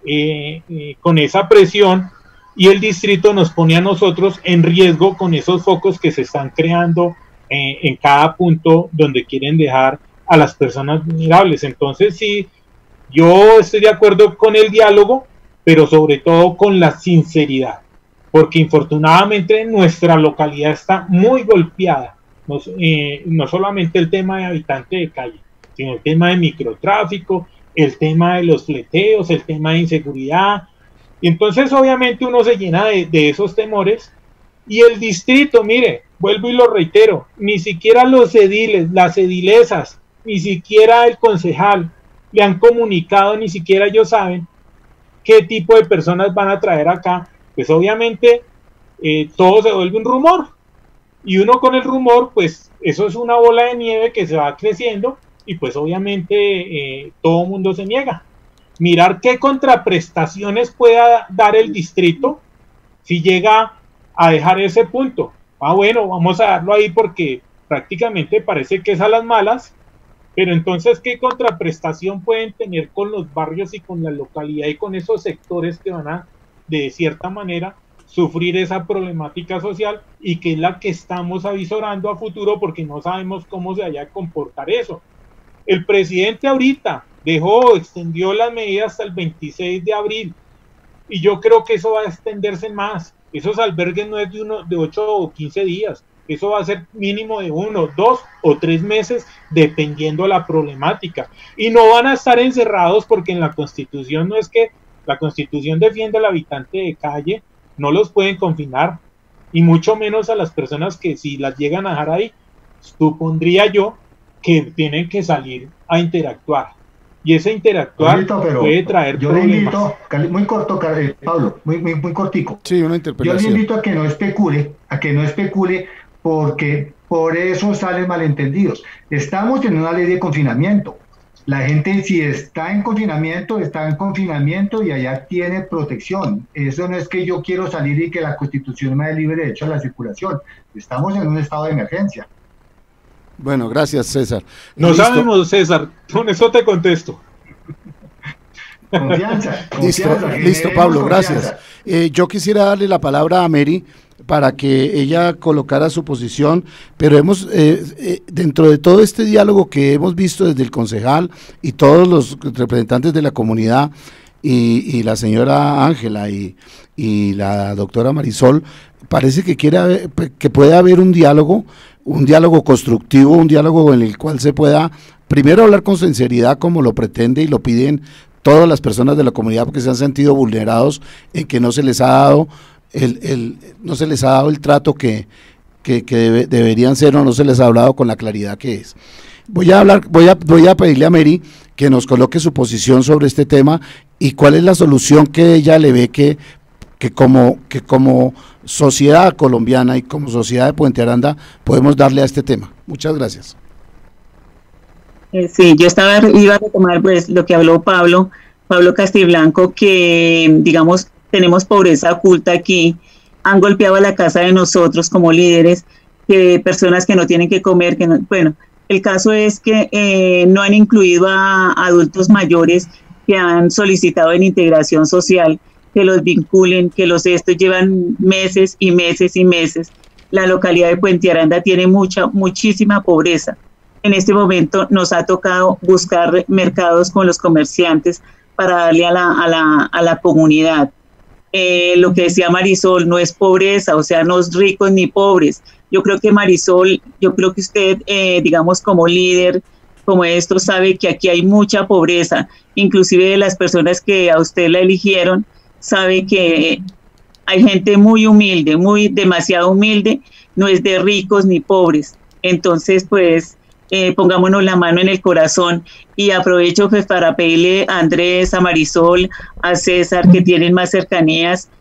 con esa presión, y el distrito nos pone a nosotros en riesgo con esos focos que se están creando en cada punto donde quieren dejar a las personas vulnerables. Entonces sí, yo estoy de acuerdo con el diálogo, pero sobre todo con la sinceridad, porque infortunadamente nuestra localidad está muy golpeada, no solamente el tema de habitante de calle, sino el tema de microtráfico, el tema de los fleteos, el tema de inseguridad. Y entonces obviamente uno se llena de esos temores, y el distrito, mire, vuelvo y lo reitero, ni siquiera los ediles, las edilesas, ni siquiera el concejal le han comunicado, ni siquiera ellos saben qué tipo de personas van a traer acá. Pues obviamente todo se vuelve un rumor, y uno con el rumor, pues eso es una bola de nieve que se va creciendo, y pues obviamente todo el mundo se niega. Mirar qué contraprestaciones pueda dar el distrito si llega a dejar ese punto. Bueno, vamos a darlo ahí porque prácticamente parece que es a las malas, Pero entonces, ¿qué contraprestación pueden tener con los barrios y con la localidad y con esos sectores que van a, de cierta manera, sufrir esa problemática social y que es la que estamos avisorando a futuro porque no sabemos cómo se vaya a comportar eso? El presidente ahorita extendió las medidas hasta el 26 de abril y yo creo que eso va a extenderse más. Esos albergues no es de 8 o 15 días, eso va a ser mínimo de 1, 2 o 3 meses dependiendo la problemática, y no van a estar encerrados porque en la Constitución no es que la Constitución defiende al habitante de calle, no los pueden confinar, y mucho menos a las personas que si las llegan a dejar ahí, supondría yo que tienen que salir a interactuar. Y ese interactuar puede traer problemas.
Le invito, muy corto, Pablo, muy cortico.
Sí, una interpelación.
Yo le invito a que no especule, porque por eso salen malentendidos. Estamos en una ley de confinamiento. La gente, si está en confinamiento y allá tiene protección. Eso no es que yo quiero salir y que la Constitución me dé libre derecho a la circulación. Estamos en un estado de emergencia.
Bueno, gracias, César.
No sabemos, César, con eso te contesto.
Confianza.
Listo, Pablo, gracias. Yo quisiera darle la palabra a Mary para que ella colocara su posición, pero hemos, dentro de todo este diálogo que hemos visto desde el concejal y todos los representantes de la comunidad y la señora Ángela y la doctora Marisol, parece que que puede haber un diálogo constructivo, un diálogo en el cual se pueda primero hablar con sinceridad como lo pretende y lo piden todas las personas de la comunidad, porque se han sentido vulnerados en que no se les ha dado el trato que deberían ser, o no se les ha hablado con la claridad que es. Voy a pedirle a Mary que nos coloque su posición sobre este tema y cuál es la solución que ella le ve que como sociedad colombiana y como sociedad de Puente Aranda podemos darle a este tema. Muchas gracias.
Sí, yo iba a retomar pues lo que habló Pablo Castiblanco, que digamos tenemos pobreza oculta aquí, han golpeado a la casa de nosotros como líderes, personas que no tienen que comer, bueno, el caso es que no han incluido a adultos mayores que han solicitado en integración social, que los vinculen, estos llevan meses y meses y meses. La localidad de Puente Aranda tiene muchísima pobreza. En este momento nos ha tocado buscar mercados con los comerciantes para darle a la comunidad. Lo que decía Marisol, no es pobreza, o sea, no es ricos ni pobres. Yo creo que Marisol, usted, digamos, como líder, como esto, sabe que aquí hay mucha pobreza, inclusive de las personas que a usted la eligieron, sabe que hay gente muy humilde, demasiado humilde, no es de ricos ni pobres. Entonces, pues, pongámonos la mano en el corazón, y aprovecho pues para pedirle a Andrés, a Marisol, a César, que tienen más cercanías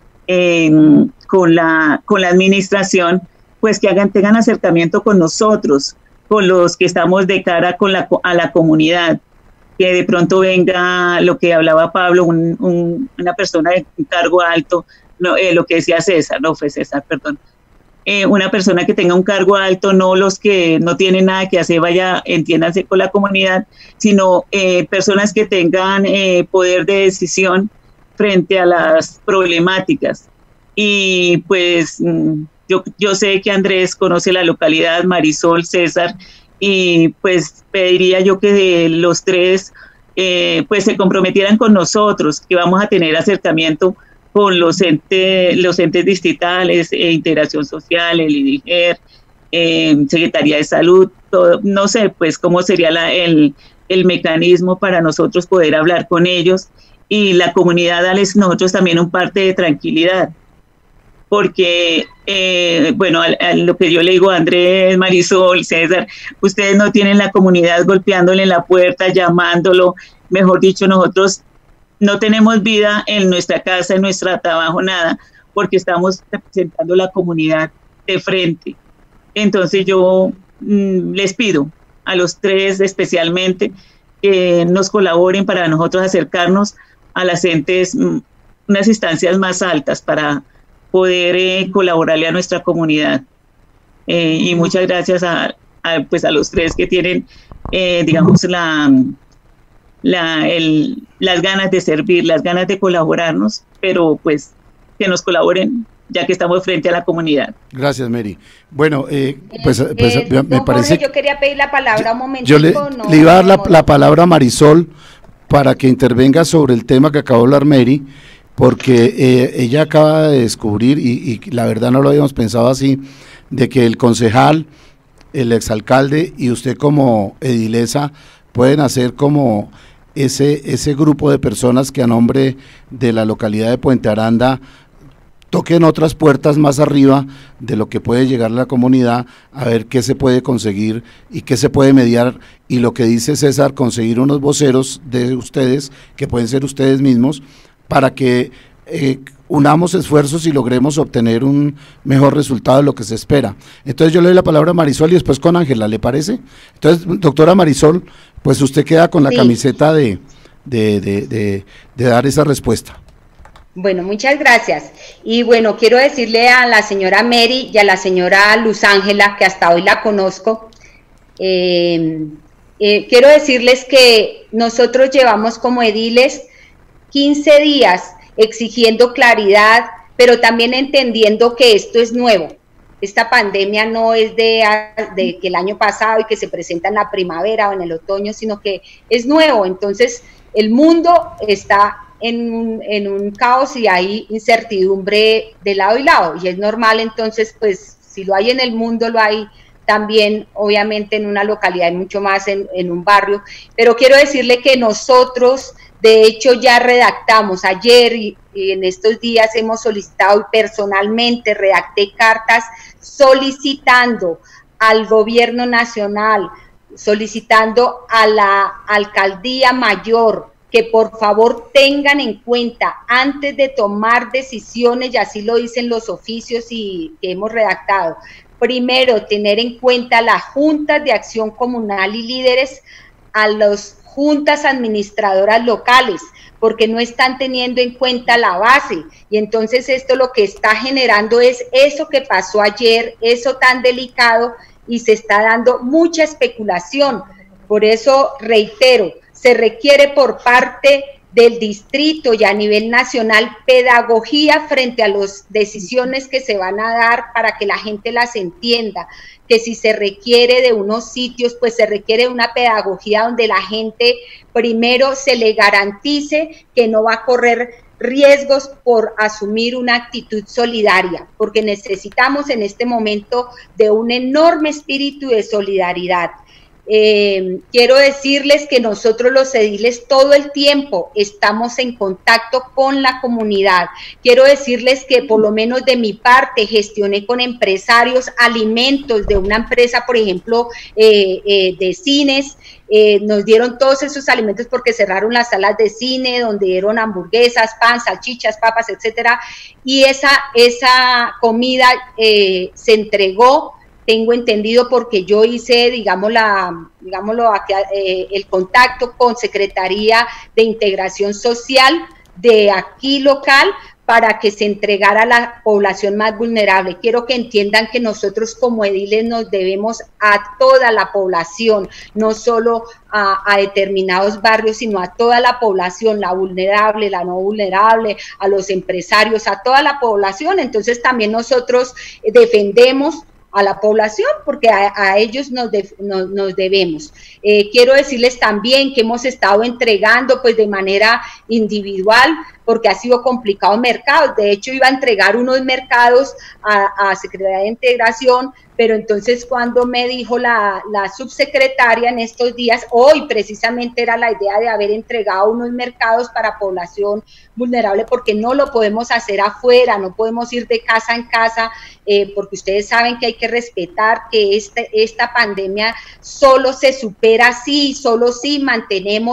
con la administración, pues que tengan acercamiento con nosotros, con los que estamos de cara a la comunidad, que de pronto venga lo que hablaba Pablo, una persona de un cargo alto, no, lo que decía César, no fue César, perdón, una persona que tenga un cargo alto, no los que no tienen nada que hacer, entiéndanse con la comunidad, sino personas que tengan poder de decisión frente a las problemáticas. Y pues yo sé que Andrés conoce la localidad, Marisol, César, y pues pediría yo que los tres pues se comprometieran con nosotros, que vamos a tener acercamiento con los entes distritales, integración social, el IDIGER, Secretaría de Salud, todo, no sé, pues cómo sería el mecanismo para nosotros poder hablar con ellos, y la comunidad darles nosotros también un parte de tranquilidad, porque, bueno, a lo que yo le digo a Andrés, Marisol, César, ustedes no tienen la comunidad golpeándole en la puerta, llamándolo, mejor dicho, nosotros no tenemos vida en nuestra casa, en nuestro trabajo, nada, porque estamos representando la comunidad de frente. Entonces yo les pido a los tres especialmente que nos colaboren para nosotros acercarnos a las entes, unas instancias más altas para poder colaborarle a nuestra comunidad. Y muchas gracias pues a los tres que tienen digamos, las ganas de servir, las ganas de colaborarnos, pero pues que nos colaboren ya que estamos frente a la comunidad.
Gracias, Mary. Bueno, pues me parece...
Jorge, yo quería pedir la palabra un momento.
Yo le iba a dar la palabra a Marisol para que intervenga sobre el tema que acabó de hablar Mary, porque ella acaba de descubrir, y la verdad no lo habíamos pensado así, de que el concejal, el exalcalde y usted como edilesa pueden hacer como ese grupo de personas que a nombre de la localidad de Puente Aranda toquen otras puertas más arriba de lo que puede llegar a la comunidad, a ver qué se puede conseguir y qué se puede mediar, y lo que dice César, conseguir unos voceros de ustedes, que pueden ser ustedes mismos, para que unamos esfuerzos y logremos obtener un mejor resultado de lo que se espera. Entonces yo le doy la palabra a Marisol y después con Ángela, ¿le parece? Entonces, doctora Marisol, pues usted queda con la camiseta de dar esa respuesta.
Bueno, muchas gracias. Y bueno, quiero decirle a la señora Mary y a la señora Luz Ángela, que hasta hoy la conozco, quiero decirles que nosotros llevamos como ediles 15 días exigiendo claridad, pero también entendiendo que esto es nuevo. Esta pandemia no es de que el año pasado y que se presenta en la primavera o en el otoño, sino que es nuevo. Entonces, el mundo está en un caos y hay incertidumbre de lado y lado, y es normal. Entonces, pues, si lo hay en el mundo, lo hay también, obviamente, en una localidad y mucho más en un barrio. Pero quiero decirle que nosotros, de hecho, ya redactamos ayer y en estos días hemos solicitado, y personalmente redacté cartas solicitando al gobierno nacional, solicitando a la alcaldía mayor, que por favor tengan en cuenta antes de tomar decisiones, y así lo dicen los oficios que hemos redactado, primero tener en cuenta las juntas de acción comunal y líderes, a las juntas administradoras locales, porque no están teniendo en cuenta la base, y entonces esto lo que está generando es eso que pasó ayer, eso tan delicado, y se está dando mucha especulación. Por eso reitero, se requiere por parte del distrito y a nivel nacional pedagogía frente a las decisiones que se van a dar para que la gente las entienda, que si se requiere de unos sitios, pues se requiere una pedagogía donde la gente primero se le garantice que no va a correr riesgos por asumir una actitud solidaria, porque necesitamos en este momento de un enorme espíritu de solidaridad. Quiero decirles que nosotros los ediles todo el tiempo estamos en contacto con la comunidad. Quiero decirles que por lo menos de mi parte gestioné con empresarios alimentos de una empresa, por ejemplo, de cines. Nos dieron todos esos alimentos porque cerraron las salas de cine, donde dieron hamburguesas, pan, salchichas, papas, etcétera, y esa comida se entregó. Tengo entendido porque yo hice, el contacto con Secretaría de Integración Social de aquí local para que se entregara a la población más vulnerable. Quiero que entiendan que nosotros como ediles nos debemos a toda la población, no solo a determinados barrios, sino a toda la población, la vulnerable, la no vulnerable, a los empresarios, a toda la población. Entonces también nosotros defendemos a la población, porque a ellos nos debemos. Quiero decirles también que hemos estado entregando pues de manera individual, porque ha sido complicado mercados. De hecho, iba a entregar unos mercados a Secretaría de Integración, pero entonces cuando me dijo la subsecretaria en estos días, hoy precisamente era la idea de haber entregado unos mercados para población vulnerable, porque no lo podemos hacer afuera, no podemos ir de casa en casa, porque ustedes saben que hay que respetar que esta pandemia solo se supera así, solo si mantenemos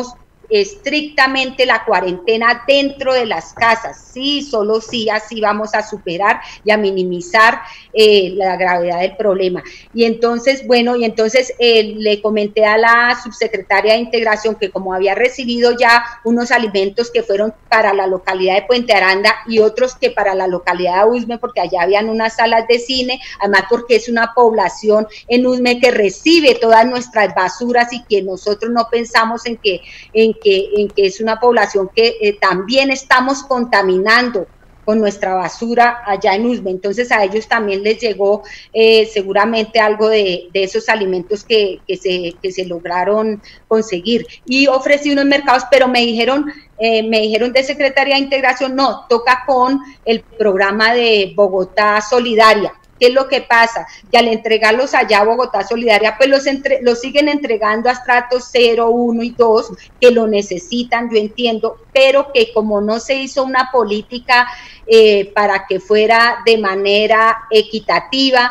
estrictamente la cuarentena dentro de las casas. Sí, solo sí, así vamos a superar y a minimizar la gravedad del problema. Y entonces, bueno, le comenté a la subsecretaria de Integración que como había recibido ya unos alimentos que fueron para la localidad de Puente Aranda y otros que para la localidad de Usme, porque allá habían unas salas de cine, además porque es una población en Usme que recibe todas nuestras basuras y que nosotros no pensamos en que es una población que también estamos contaminando con nuestra basura allá en Usme. Entonces a ellos también les llegó seguramente algo de esos alimentos que se lograron conseguir. Y ofrecí unos mercados, pero me dijeron de Secretaría de Integración, no, toca con el programa de Bogotá Solidaria. ¿Qué es lo que pasa? Que al entregarlos allá a Bogotá Solidaria, pues los siguen entregando a estratos 0, 1 y 2, que lo necesitan, yo entiendo, pero que como no se hizo una política para que fuera de manera equitativa,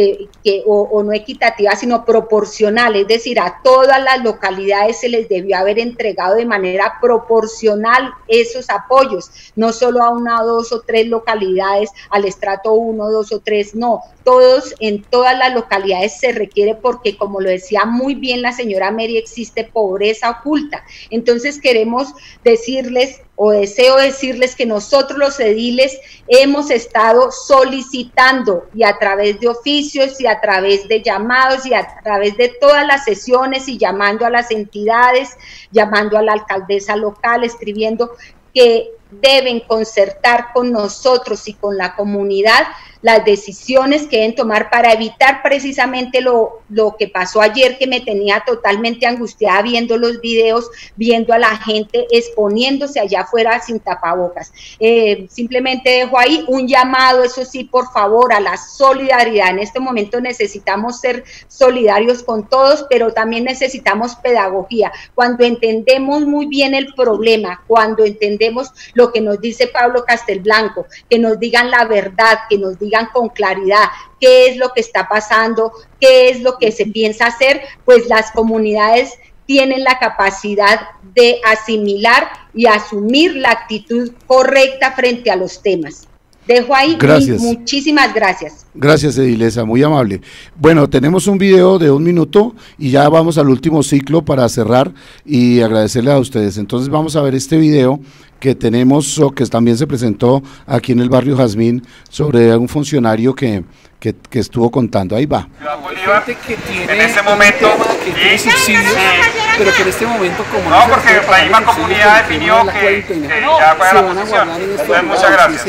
o no equitativa, sino proporcional, es decir, a todas las localidades se les debió haber entregado de manera proporcional esos apoyos, no solo a 1, 2 o 3 localidades, al estrato 1, 2 o 3, no, en todas las localidades se requiere porque, como lo decía muy bien la señora Mary, existe pobreza oculta. Entonces queremos decirles, o deseo decirles, que nosotros los ediles hemos estado solicitando, y a través de oficios y a través de llamados y a través de todas las sesiones y llamando a las entidades, llamando a la alcaldesa local, escribiendo que deben concertar con nosotros y con la comunidad las decisiones que deben tomar para evitar precisamente lo que pasó ayer, que me tenía totalmente angustiada viendo los videos, viendo a la gente exponiéndose allá afuera sin tapabocas. Simplemente dejo ahí un llamado, eso sí, por favor, a la solidaridad. En este momento necesitamos ser solidarios con todos, pero también necesitamos pedagogía. Cuando entendemos muy bien el problema, cuando entendemos lo que nos dice Pablo Castelblanco, que nos digan la verdad, que nos digan con claridad qué es lo que está pasando, qué es lo que se piensa hacer, pues las comunidades tienen la capacidad de asimilar y asumir la actitud correcta frente a los temas. Dejo ahí.
Gracias.
Muchísimas gracias.
Gracias, edilesa, muy amable. Bueno, tenemos un video de 1 minuto y ya vamos al último ciclo para cerrar y agradecerle a ustedes. Entonces vamos a ver este video que tenemos, o que también se presentó aquí en el barrio Jazmín, sobre un funcionario que estuvo contando. Ahí va.
Bolívar, que tiene en este momento que tiene subsidios, pero que en este momento, como no, porque la misma comunidad definió que ya fue la posición. Entonces, muchas gracias.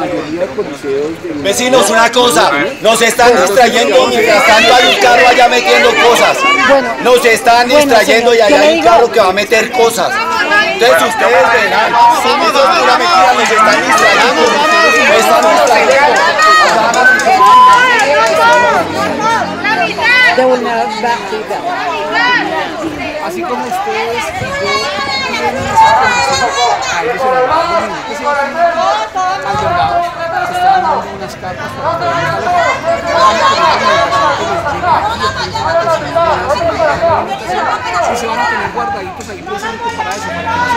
Vecinos, una cosa, nos están distrayendo mientras tanto hay un carro allá metiendo cosas. Nos están distrayendo y allá hay un carro que va a meter cosas. Entonces ustedes verán, eso es pura mentira, nos están distrayendo.
De vulnerabilidad. Así como ustedes y yo tienen esa condición, a ellos se les va a dar que se albergados, se están dando unas cartas para si se van a tener guardaditos ahí presentes para eso,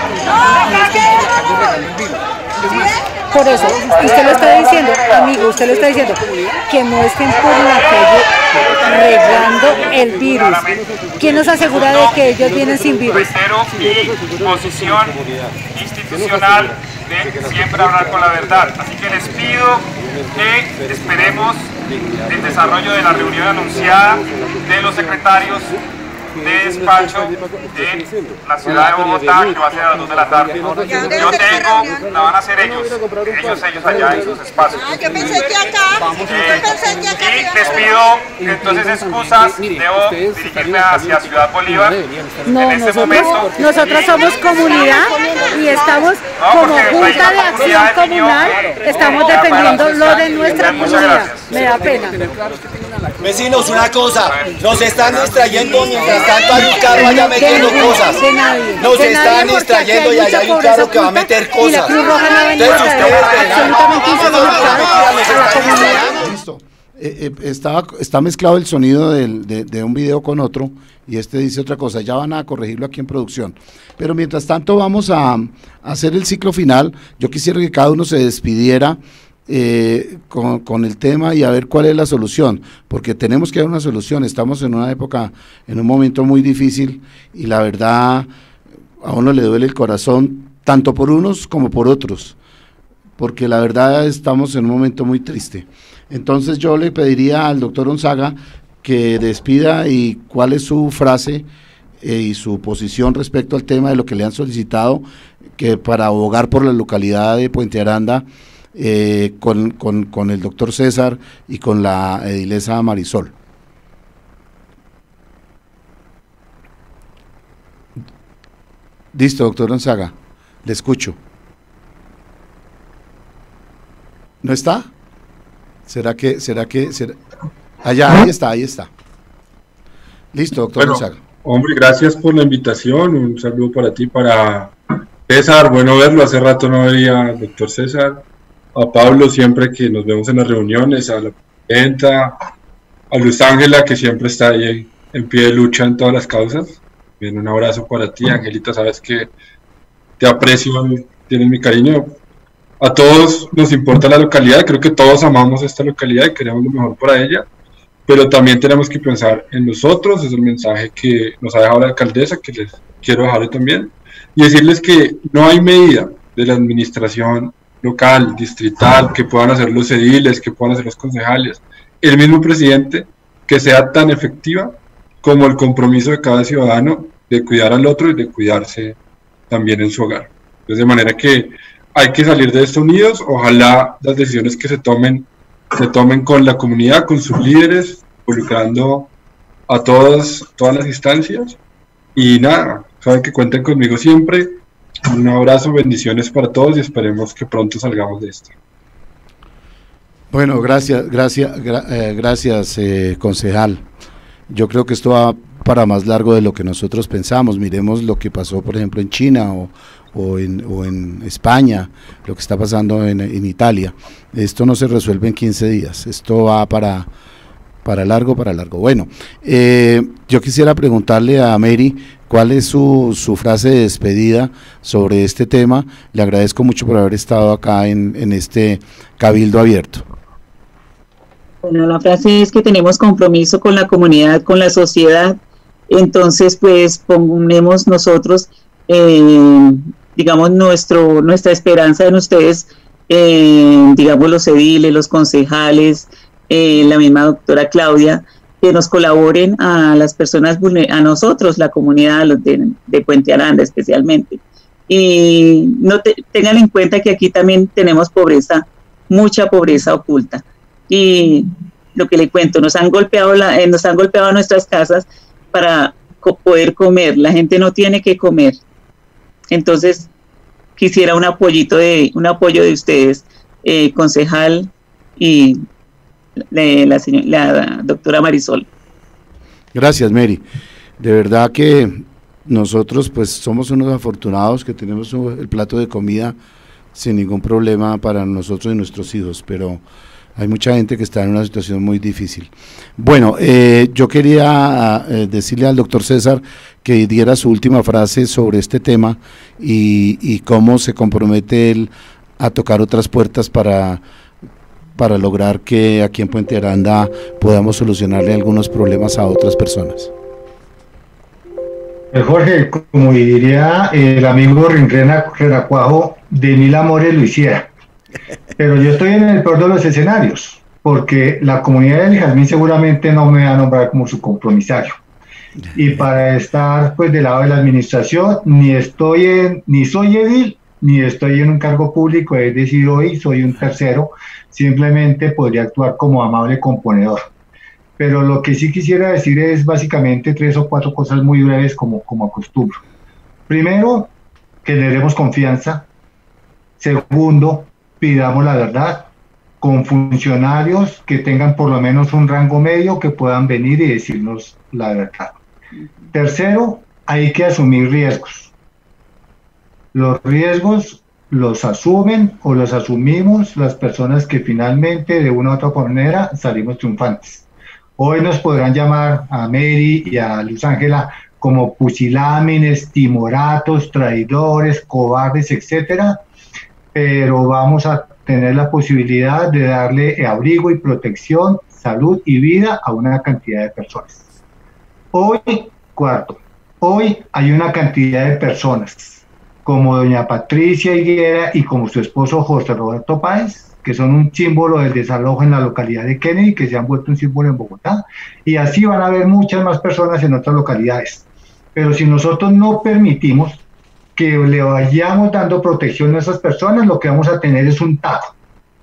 por eso, usted lo está diciendo, amigo, usted lo está diciendo, que no estén por la calle regando el virus. ¿Quién nos asegura de que ellos vienen sin virus?
Reitero mi posición institucional de siempre hablar con la verdad. Así que les pido que esperemos el desarrollo de la reunión anunciada de los secretarios de despacho en la ciudad de Bogotá, que va a ser a las 2 de la tarde. Yo tengo, la van a hacer ellos allá en sus espacios.
Yo pensé que acá,
y les pido entonces excusas, debo dirigirme hacia Ciudad Bolívar.
No,
en este momento.
Nosotros somos comunidad y estamos como Junta de Acción Comunal, estamos defendiendo lo de nuestra comunidad. Me da pena.
Vecinos, una cosa, nos están distrayendo mientras tanto hay un carro allá metiendo cosas. Nos están distrayendo y allá hay un carro que va a meter cosas. Entonces ustedes verán,
Listo. está mezclado el sonido de un video con otro y este dice otra cosa. Ya van a corregirlo aquí en producción. Pero mientras tanto vamos a hacer el ciclo final. Yo quisiera que cada uno se despidiera con el tema y a ver cuál es la solución, porque tenemos que dar una solución. Estamos en una época, en un momento muy difícil y la verdad a uno le duele el corazón, tanto por unos como por otros, porque la verdad estamos en un momento muy triste. Entonces yo le pediría al doctor Onzaga que despida y cuál es su frase y su posición respecto al tema de lo que le han solicitado, que para abogar por la localidad de Puente Aranda, con el doctor César y con la edilesa Marisol. Listo, doctor Onzaga, le escucho. ¿No está? ¿Será que? Ahí está. Listo, doctor Onzaga.
Hombre, gracias por la invitación, un saludo para ti, para César, bueno verlo, hace rato no veía al doctor César, a Pablo siempre que nos vemos en las reuniones, a la presidenta, a Luz Ángela que siempre está ahí en pie de lucha en todas las causas. Bien, un abrazo para ti, Angelita, sabes que te aprecio, tienes mi cariño. A todos nos importa la localidad, creo que todos amamos esta localidad y queremos lo mejor para ella, pero también tenemos que pensar en nosotros, es el mensaje que nos ha dejado la alcaldesa, que les quiero dejarle también, y decirles que no hay medida de la administración local, distrital, que puedan hacer los ediles, que puedan hacer los concejales, el mismo presidente, que sea tan efectiva como el compromiso de cada ciudadano de cuidar al otro y de cuidarse también en su hogar. Entonces, de manera que hay que salir de esto unidos, ojalá las decisiones que se tomen con la comunidad, con sus líderes, involucrando a todas las instancias, y nada, saben que cuenten conmigo siempre. Un abrazo, bendiciones para todos y esperemos que pronto salgamos de esto.
Bueno, gracias, concejal. Yo creo que esto va para más largo de lo que nosotros pensamos. Miremos lo que pasó, por ejemplo, en China o en España, lo que está pasando en Italia. Esto no se resuelve en 15 días, esto va para largo. Bueno, yo quisiera preguntarle a Mary cuál es su frase de despedida sobre este tema. Le agradezco mucho por haber estado acá en este cabildo abierto.
Bueno, la frase es que tenemos compromiso con la comunidad, con la sociedad, entonces pues ponemos nosotros, digamos, nuestra esperanza en ustedes, digamos los ediles, los concejales, la misma doctora Claudia, que nos colaboren a las personas, a nosotros, la comunidad de Puente Aranda especialmente. Y tengan en cuenta que aquí también tenemos pobreza, mucha pobreza oculta. Y lo que le cuento, nos han golpeado nuestras casas para poder comer. La gente no tiene que comer. Entonces, quisiera un apoyo de ustedes, concejal y la doctora Marisol.
Gracias, Mary. De verdad que nosotros pues somos unos afortunados que tenemos el plato de comida sin ningún problema para nosotros y nuestros hijos, pero hay mucha gente que está en una situación muy difícil. Bueno, yo quería decirle al doctor César que diera su última frase sobre este tema y cómo se compromete él a tocar otras puertas para lograr que aquí en Puente Aranda podamos solucionarle algunos problemas a otras personas.
Jorge, como diría el amigo Renacuajo, de mil amores lo hiciera. Pero yo estoy en el peor de los escenarios, porque la comunidad del Jazmín seguramente no me va a nombrar como su compromisario. Y para estar pues del lado de la administración, ni soy edil, ni estoy en un cargo público, es decir, hoy soy un tercero, simplemente podría actuar como amable componedor. Pero lo que sí quisiera decir es básicamente 3 o 4 cosas muy breves como acostumbro. Primero, generemos confianza. Segundo, pidamos la verdad con funcionarios que tengan por lo menos un rango medio que puedan venir y decirnos la verdad. Tercero, hay que asumir riesgos. Los riesgos los asumen o los asumimos las personas que finalmente de una u otra manera salimos triunfantes. Hoy nos podrán llamar a Mary y a Luz Ángela como pusilámines, timoratos, traidores, cobardes, etcétera, pero vamos a tener la posibilidad de darle abrigo y protección, salud y vida a una cantidad de personas. Hoy, cuarto, hoy hay una cantidad de personas como doña Patricia Higuera y como su esposo José Roberto Páez, que son un símbolo del desalojo en la localidad de Kennedy, que se han vuelto un símbolo en Bogotá, y así van a haber muchas más personas en otras localidades. Pero si nosotros no permitimos que le vayamos dando protección a esas personas, lo que vamos a tener es un tajo.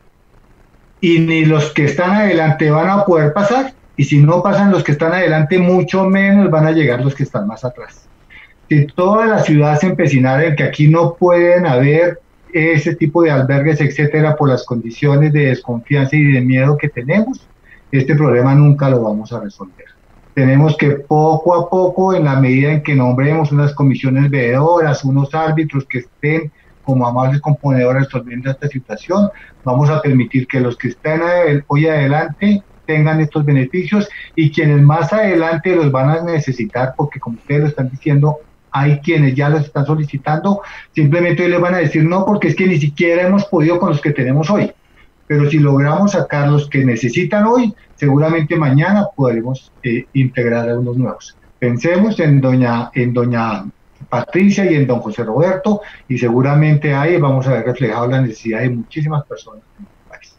Y ni los que están adelante van a poder pasar, y si no pasan los que están adelante, mucho menos van a llegar los que están más atrás. Si toda la ciudad se empecinara en que aquí no pueden haber ese tipo de albergues, etcétera, por las condiciones de desconfianza y de miedo que tenemos, este problema nunca lo vamos a resolver. Tenemos que poco a poco, en la medida en que nombremos unas comisiones veedoras, unos árbitros que estén como amables componedores resolviendo esta situación, vamos a permitir que los que están hoy adelante tengan estos beneficios y quienes más adelante los van a necesitar, porque como ustedes lo están diciendo, hay quienes ya los están solicitando, simplemente hoy les van a decir no, porque es que ni siquiera hemos podido con los que tenemos hoy. Pero si logramos sacar los que necesitan hoy, seguramente mañana podremos integrar a unos nuevos. Pensemos en doña Patricia y en don José Roberto, y seguramente ahí vamos a ver reflejado la necesidad de muchísimas personas en el país.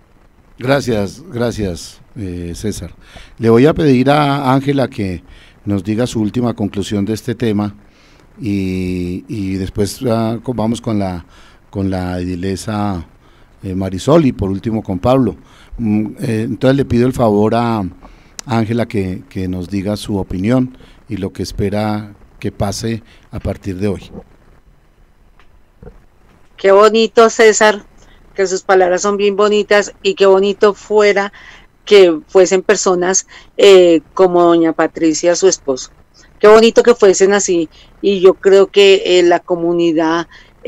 Gracias, César. Le voy a pedir a Ángela que nos diga su última conclusión de este tema y después vamos con la edilesa Marisol y por último con Pablo. Entonces le pido el favor a Ángela que nos diga su opinión y lo que espera que pase a partir de hoy.
Qué bonito, César, que sus palabras son bien bonitas, y qué bonito fuera que fuesen personas como doña Patricia, su esposo. Qué bonito que fuesen así, y yo creo que la comunidad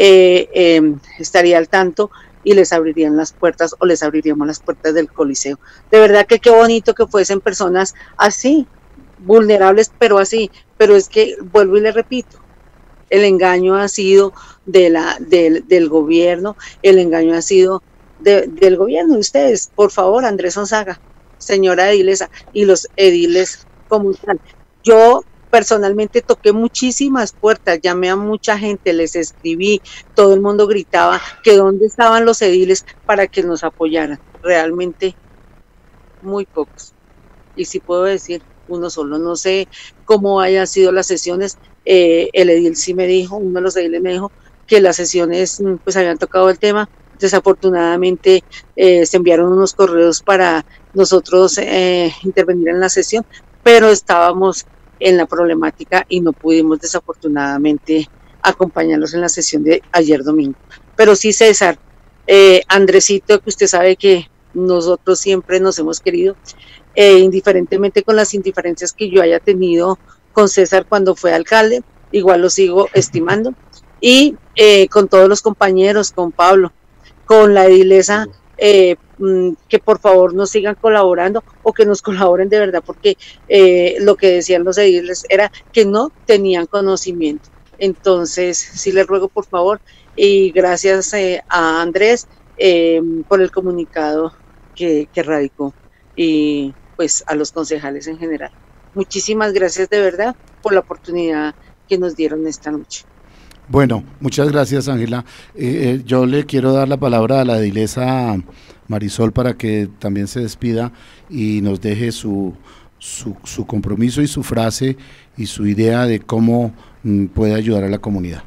estaría al tanto y les abrirían las puertas, o les abriríamos las puertas del Coliseo. De verdad que qué bonito que fuesen personas así, vulnerables, pero así. Pero es que, vuelvo y le repito, el engaño ha sido del gobierno, el engaño ha sido del gobierno de ustedes. Por favor, Andrés Gonzaga, señora edilesa, y los ediles como tal. Yo personalmente toqué muchísimas puertas, llamé a mucha gente, les escribí, todo el mundo gritaba que dónde estaban los ediles para que nos apoyaran. Realmente muy pocos. Y si puedo decir, uno solo. No sé cómo hayan sido las sesiones. El edil sí me dijo, uno de los ediles me dijo que las sesiones pues habían tocado el tema. Desafortunadamente se enviaron unos correos para nosotros intervenir en la sesión, pero estábamos en la problemática y no pudimos desafortunadamente acompañarlos en la sesión de ayer domingo. Pero sí, César, Andresito, que usted sabe que nosotros siempre nos hemos querido, indiferentemente con las indiferencias que yo haya tenido con César cuando fue alcalde, igual lo sigo estimando, y con todos los compañeros, con Pablo, con la edilesa, que por favor nos sigan colaborando o que nos colaboren de verdad, porque lo que decían los ediles era que no tenían conocimiento. Entonces, sí les ruego por favor, y gracias a Andrés por el comunicado que radicó, y pues a los concejales en general. Muchísimas gracias de verdad por la oportunidad que nos dieron esta noche.
Bueno, muchas gracias, Ángela. Yo le quiero dar la palabra a la edilesa Marisol para que también se despida y nos deje su compromiso y su frase y su idea de cómo puede ayudar a la comunidad.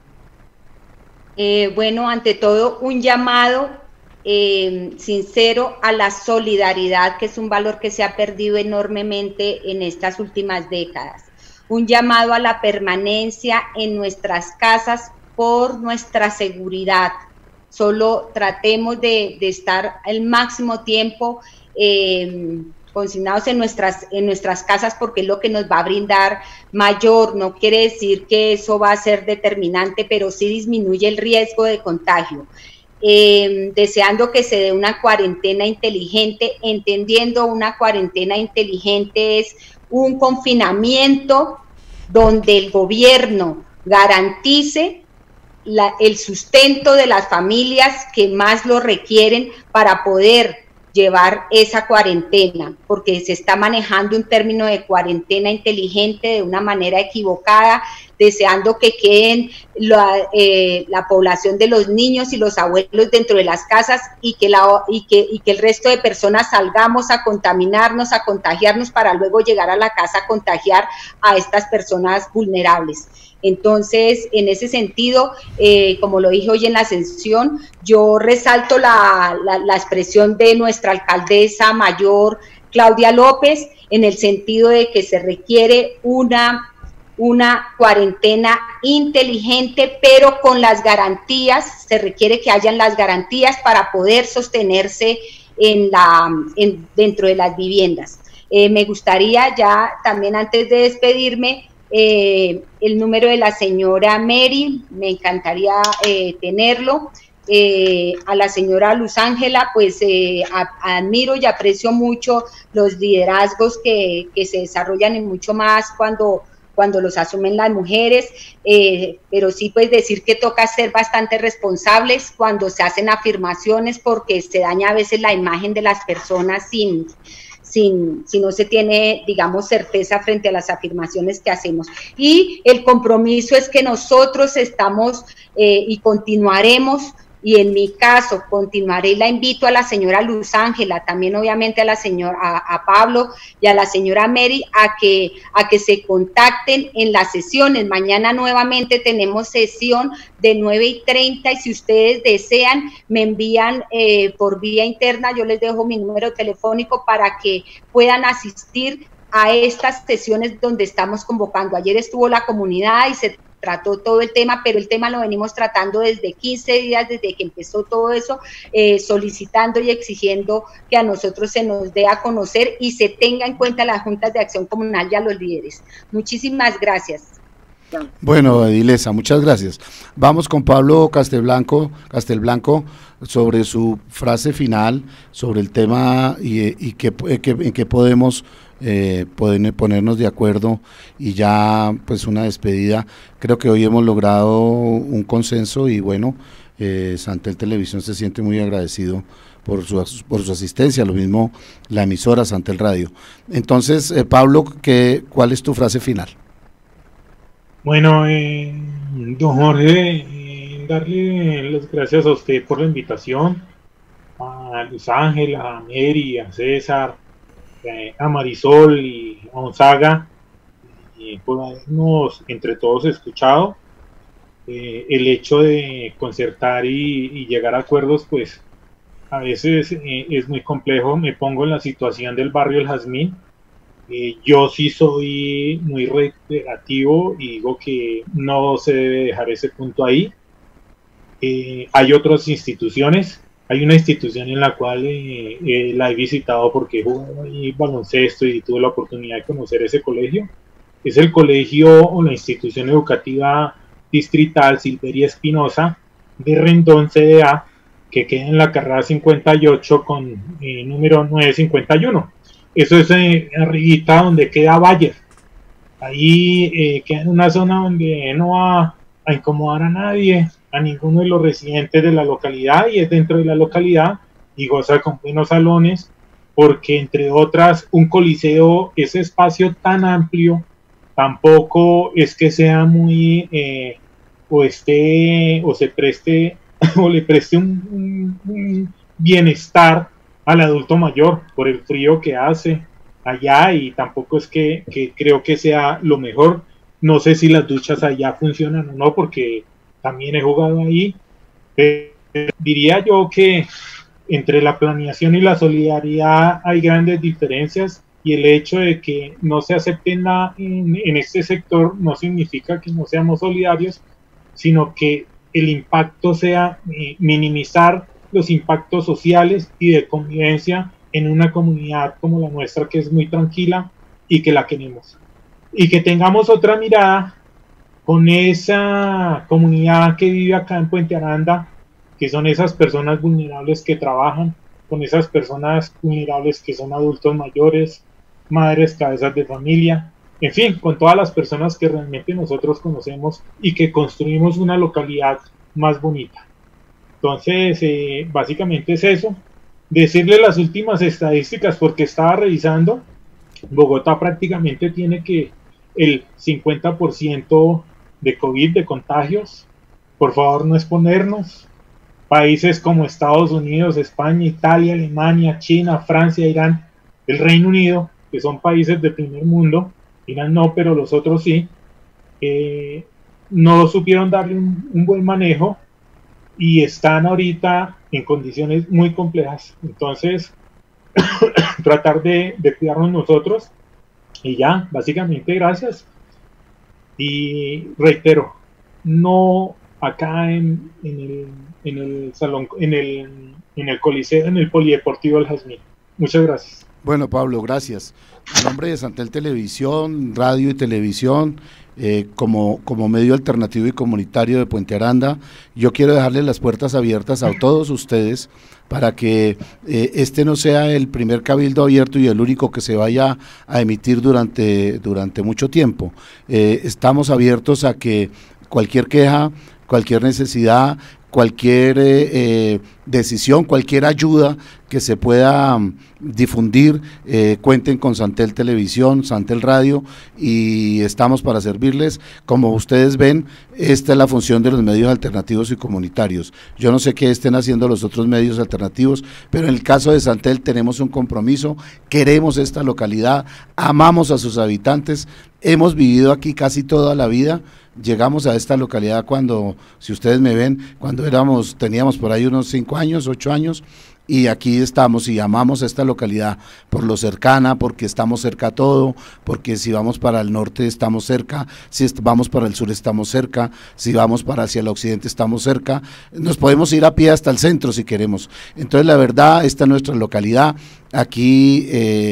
Bueno, ante todo, un llamado sincero a la solidaridad, que es un valor que se ha perdido enormemente en estas últimas décadas. Un llamado a la permanencia en nuestras casas por nuestra seguridad. Solo tratemos de estar el máximo tiempo consignados en nuestras casas porque es lo que nos va a brindar mayor. No quiere decir que eso va a ser determinante, pero sí disminuye el riesgo de contagio. Deseando que se dé una cuarentena inteligente, entendiendo una cuarentena inteligente es un confinamiento donde el gobierno garantice el sustento de las familias que más lo requieren para poder llevar esa cuarentena, porque se está manejando un término de cuarentena inteligente de una manera equivocada, deseando que queden la población de los niños y los abuelos dentro de las casas y que el resto de personas salgamos a contaminarnos, a contagiarnos para luego llegar a la casa a contagiar a estas personas vulnerables. Entonces, en ese sentido, como lo dije hoy en la sesión, yo resalto la expresión de nuestra alcaldesa mayor, Claudia López, en el sentido de que se requiere una cuarentena inteligente, pero con las garantías, se requiere que hayan las garantías para poder sostenerse dentro de las viviendas. Me gustaría ya, también antes de despedirme, el número de la señora Mary, me encantaría tenerlo. A la señora Luz Ángela, pues admiro y aprecio mucho los liderazgos que se desarrollan y mucho más cuando los asumen las mujeres, pero sí pues decir que toca ser bastante responsables cuando se hacen afirmaciones, porque se daña a veces la imagen de las personas si no se tiene, digamos, certeza frente a las afirmaciones que hacemos. Y el compromiso es que nosotros estamos y continuaremos, y en mi caso continuaré, y la invito a la señora Luz Ángela, también obviamente a Pablo y a la señora Mary, a que se contacten en las sesiones. Mañana nuevamente tenemos sesión de 9:30, y si ustedes desean, me envían por vía interna, yo les dejo mi número telefónico para que puedan asistir a estas sesiones donde estamos convocando. Ayer estuvo la comunidad y se trató todo el tema, pero el tema lo venimos tratando desde 15 días, desde que empezó todo eso, solicitando y exigiendo que a nosotros se nos dé a conocer y se tenga en cuenta las juntas de acción comunal y a los líderes. Muchísimas gracias.
Bueno, Edilesa, muchas gracias. Vamos con Pablo Castelblanco sobre su frase final, sobre el tema y en qué podemos ponernos de acuerdo, y ya pues una despedida. Creo que hoy hemos logrado un consenso y bueno, Santel Televisión se siente muy agradecido por su asistencia, lo mismo la emisora Santel Radio. Entonces, Pablo, ¿cuál es tu frase final?
Bueno, don Jorge, darle las gracias a usted por la invitación, a Luz Ángela, a Mary, a César, a Marisol y a Gonzaga, por habernos entre todos escuchado. El hecho de concertar y llegar a acuerdos, pues a veces es muy complejo. Me pongo en la situación del barrio El Jazmín. Yo sí soy muy reiterativo y digo que no se debe dejar ese punto ahí. Hay otras instituciones. Hay una institución en la cual la he visitado porque he jugado ahí baloncesto y tuve la oportunidad de conocer ese colegio. Es el colegio o la institución educativa distrital Silveria Espinosa de Rendón CDA, que queda en la carrera 58 con número 951. Eso es arribita donde queda Bayer. Ahí queda en una zona donde no va a incomodar a nadie, a ninguno de los residentes de la localidad, y es dentro de la localidad y goza con buenos salones, porque entre otras un coliseo, ese espacio tan amplio, tampoco es que sea muy o se preste o le preste un bienestar al adulto mayor por el frío que hace allá, y tampoco es que creo que sea lo mejor. No sé si las duchas allá funcionan o no, porque también he jugado ahí. Diría yo que entre la planeación y la solidaridad hay grandes diferencias, y el hecho de que no se acepten en este sector no significa que no seamos solidarios, sino que el impacto sea minimizar los impactos sociales y de convivencia en una comunidad como la nuestra, que es muy tranquila y que la queremos. Y que tengamos otra mirada con esa comunidad que vive acá en Puente Aranda, que son esas personas vulnerables que trabajan, con esas personas vulnerables que son adultos mayores, madres, cabezas de familia, en fin, con todas las personas que realmente nosotros conocemos y que construimos una localidad más bonita. Entonces, básicamente es eso. Decirle las últimas estadísticas, porque estaba revisando, Bogotá prácticamente tiene que el 50% de COVID, de contagios. Por favor, no exponernos. Países como Estados Unidos, España, Italia, Alemania, China, Francia, Irán, el Reino Unido, que son países de primer mundo, Irán no, pero los otros sí, no supieron darle un buen manejo y están ahorita en condiciones muy complejas. Entonces, tratar de cuidarnos nosotros y ya, básicamente gracias. Y reitero, no acá en el salón, en el Coliseo, en el Polideportivo del Jazmín. Muchas gracias.
Bueno, Pablo, gracias. En nombre de Santel Televisión, Radio y Televisión, como medio alternativo y comunitario de Puente Aranda, yo quiero dejarles las puertas abiertas a todos ustedes para que este no sea el primer cabildo abierto y el único que se vaya a emitir durante mucho tiempo. Estamos abiertos a que cualquier queja, cualquier necesidad, cualquier decisión, cualquier ayuda que se pueda difundir, cuenten con Santel Televisión, Santel Radio, y estamos para servirles. Como ustedes ven, esta es la función de los medios alternativos y comunitarios. Yo no sé qué estén haciendo los otros medios alternativos, pero en el caso de Santel tenemos un compromiso, queremos esta localidad, amamos a sus habitantes, hemos vivido aquí casi toda la vida. Llegamos a esta localidad cuando, si ustedes me ven, cuando teníamos por ahí unos 5 años, 8 años, y aquí estamos y amamos esta localidad por lo cercana, porque estamos cerca a todo, porque si vamos para el norte estamos cerca, si vamos para el sur estamos cerca, si vamos para hacia el occidente estamos cerca, nos podemos ir a pie hasta el centro si queremos. Entonces la verdad, esta es nuestra localidad, aquí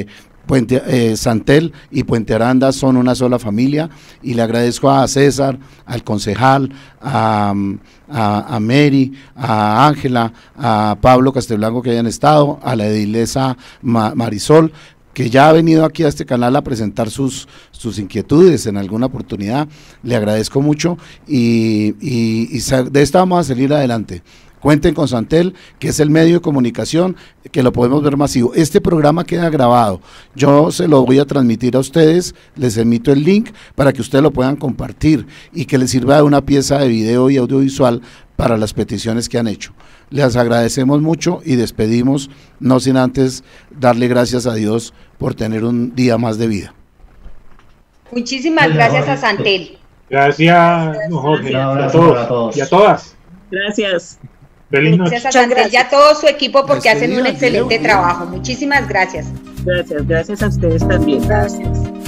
Santel y Puente Aranda son una sola familia, y le agradezco a César, al concejal, a Mary, a Ángela, a Pablo Castelblanco que hayan estado, a la edilesa Marisol, que ya ha venido aquí a este canal a presentar sus inquietudes en alguna oportunidad. Le agradezco mucho y de esta vamos a salir adelante. Cuenten con Santel, que es el medio de comunicación que lo podemos ver masivo. Este programa queda grabado, yo se lo voy a transmitir a ustedes, les emito el link para que ustedes lo puedan compartir y que les sirva de una pieza de video y audiovisual para las peticiones que han hecho. Les agradecemos mucho y despedimos, no sin antes darle gracias a Dios por tener un día más de vida.
Muchísimas gracias a Santel.
Gracias, Jorge, a todos y a todas.
Gracias.
Feliz noche.
Gracias a Santel y a todo su equipo porque hacen un excelente trabajo. Muchísimas gracias.
Gracias a ustedes también.
Gracias.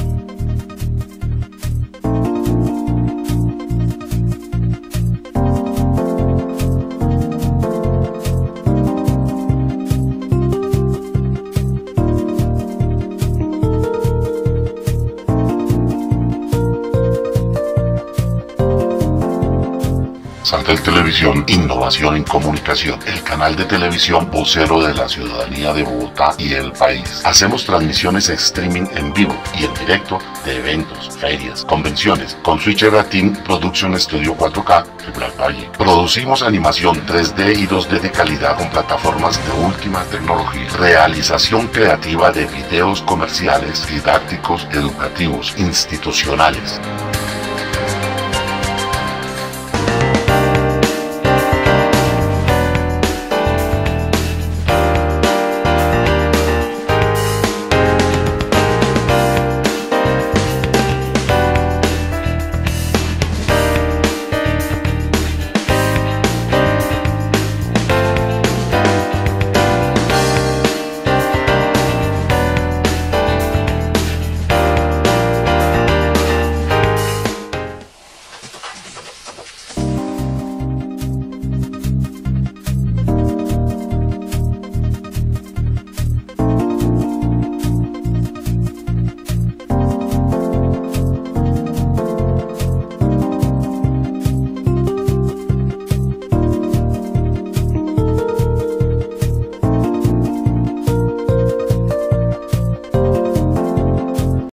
Santel Televisión, innovación en comunicación, el canal de televisión vocero de la ciudadanía de Bogotá y el país. Hacemos transmisiones streaming en vivo y en directo de eventos, ferias, convenciones, con Switcher Team Production Studio 4K, Black Valle. Producimos animación 3D y 2D de calidad con plataformas de última tecnología. Realización creativa de videos comerciales, didácticos, educativos, institucionales.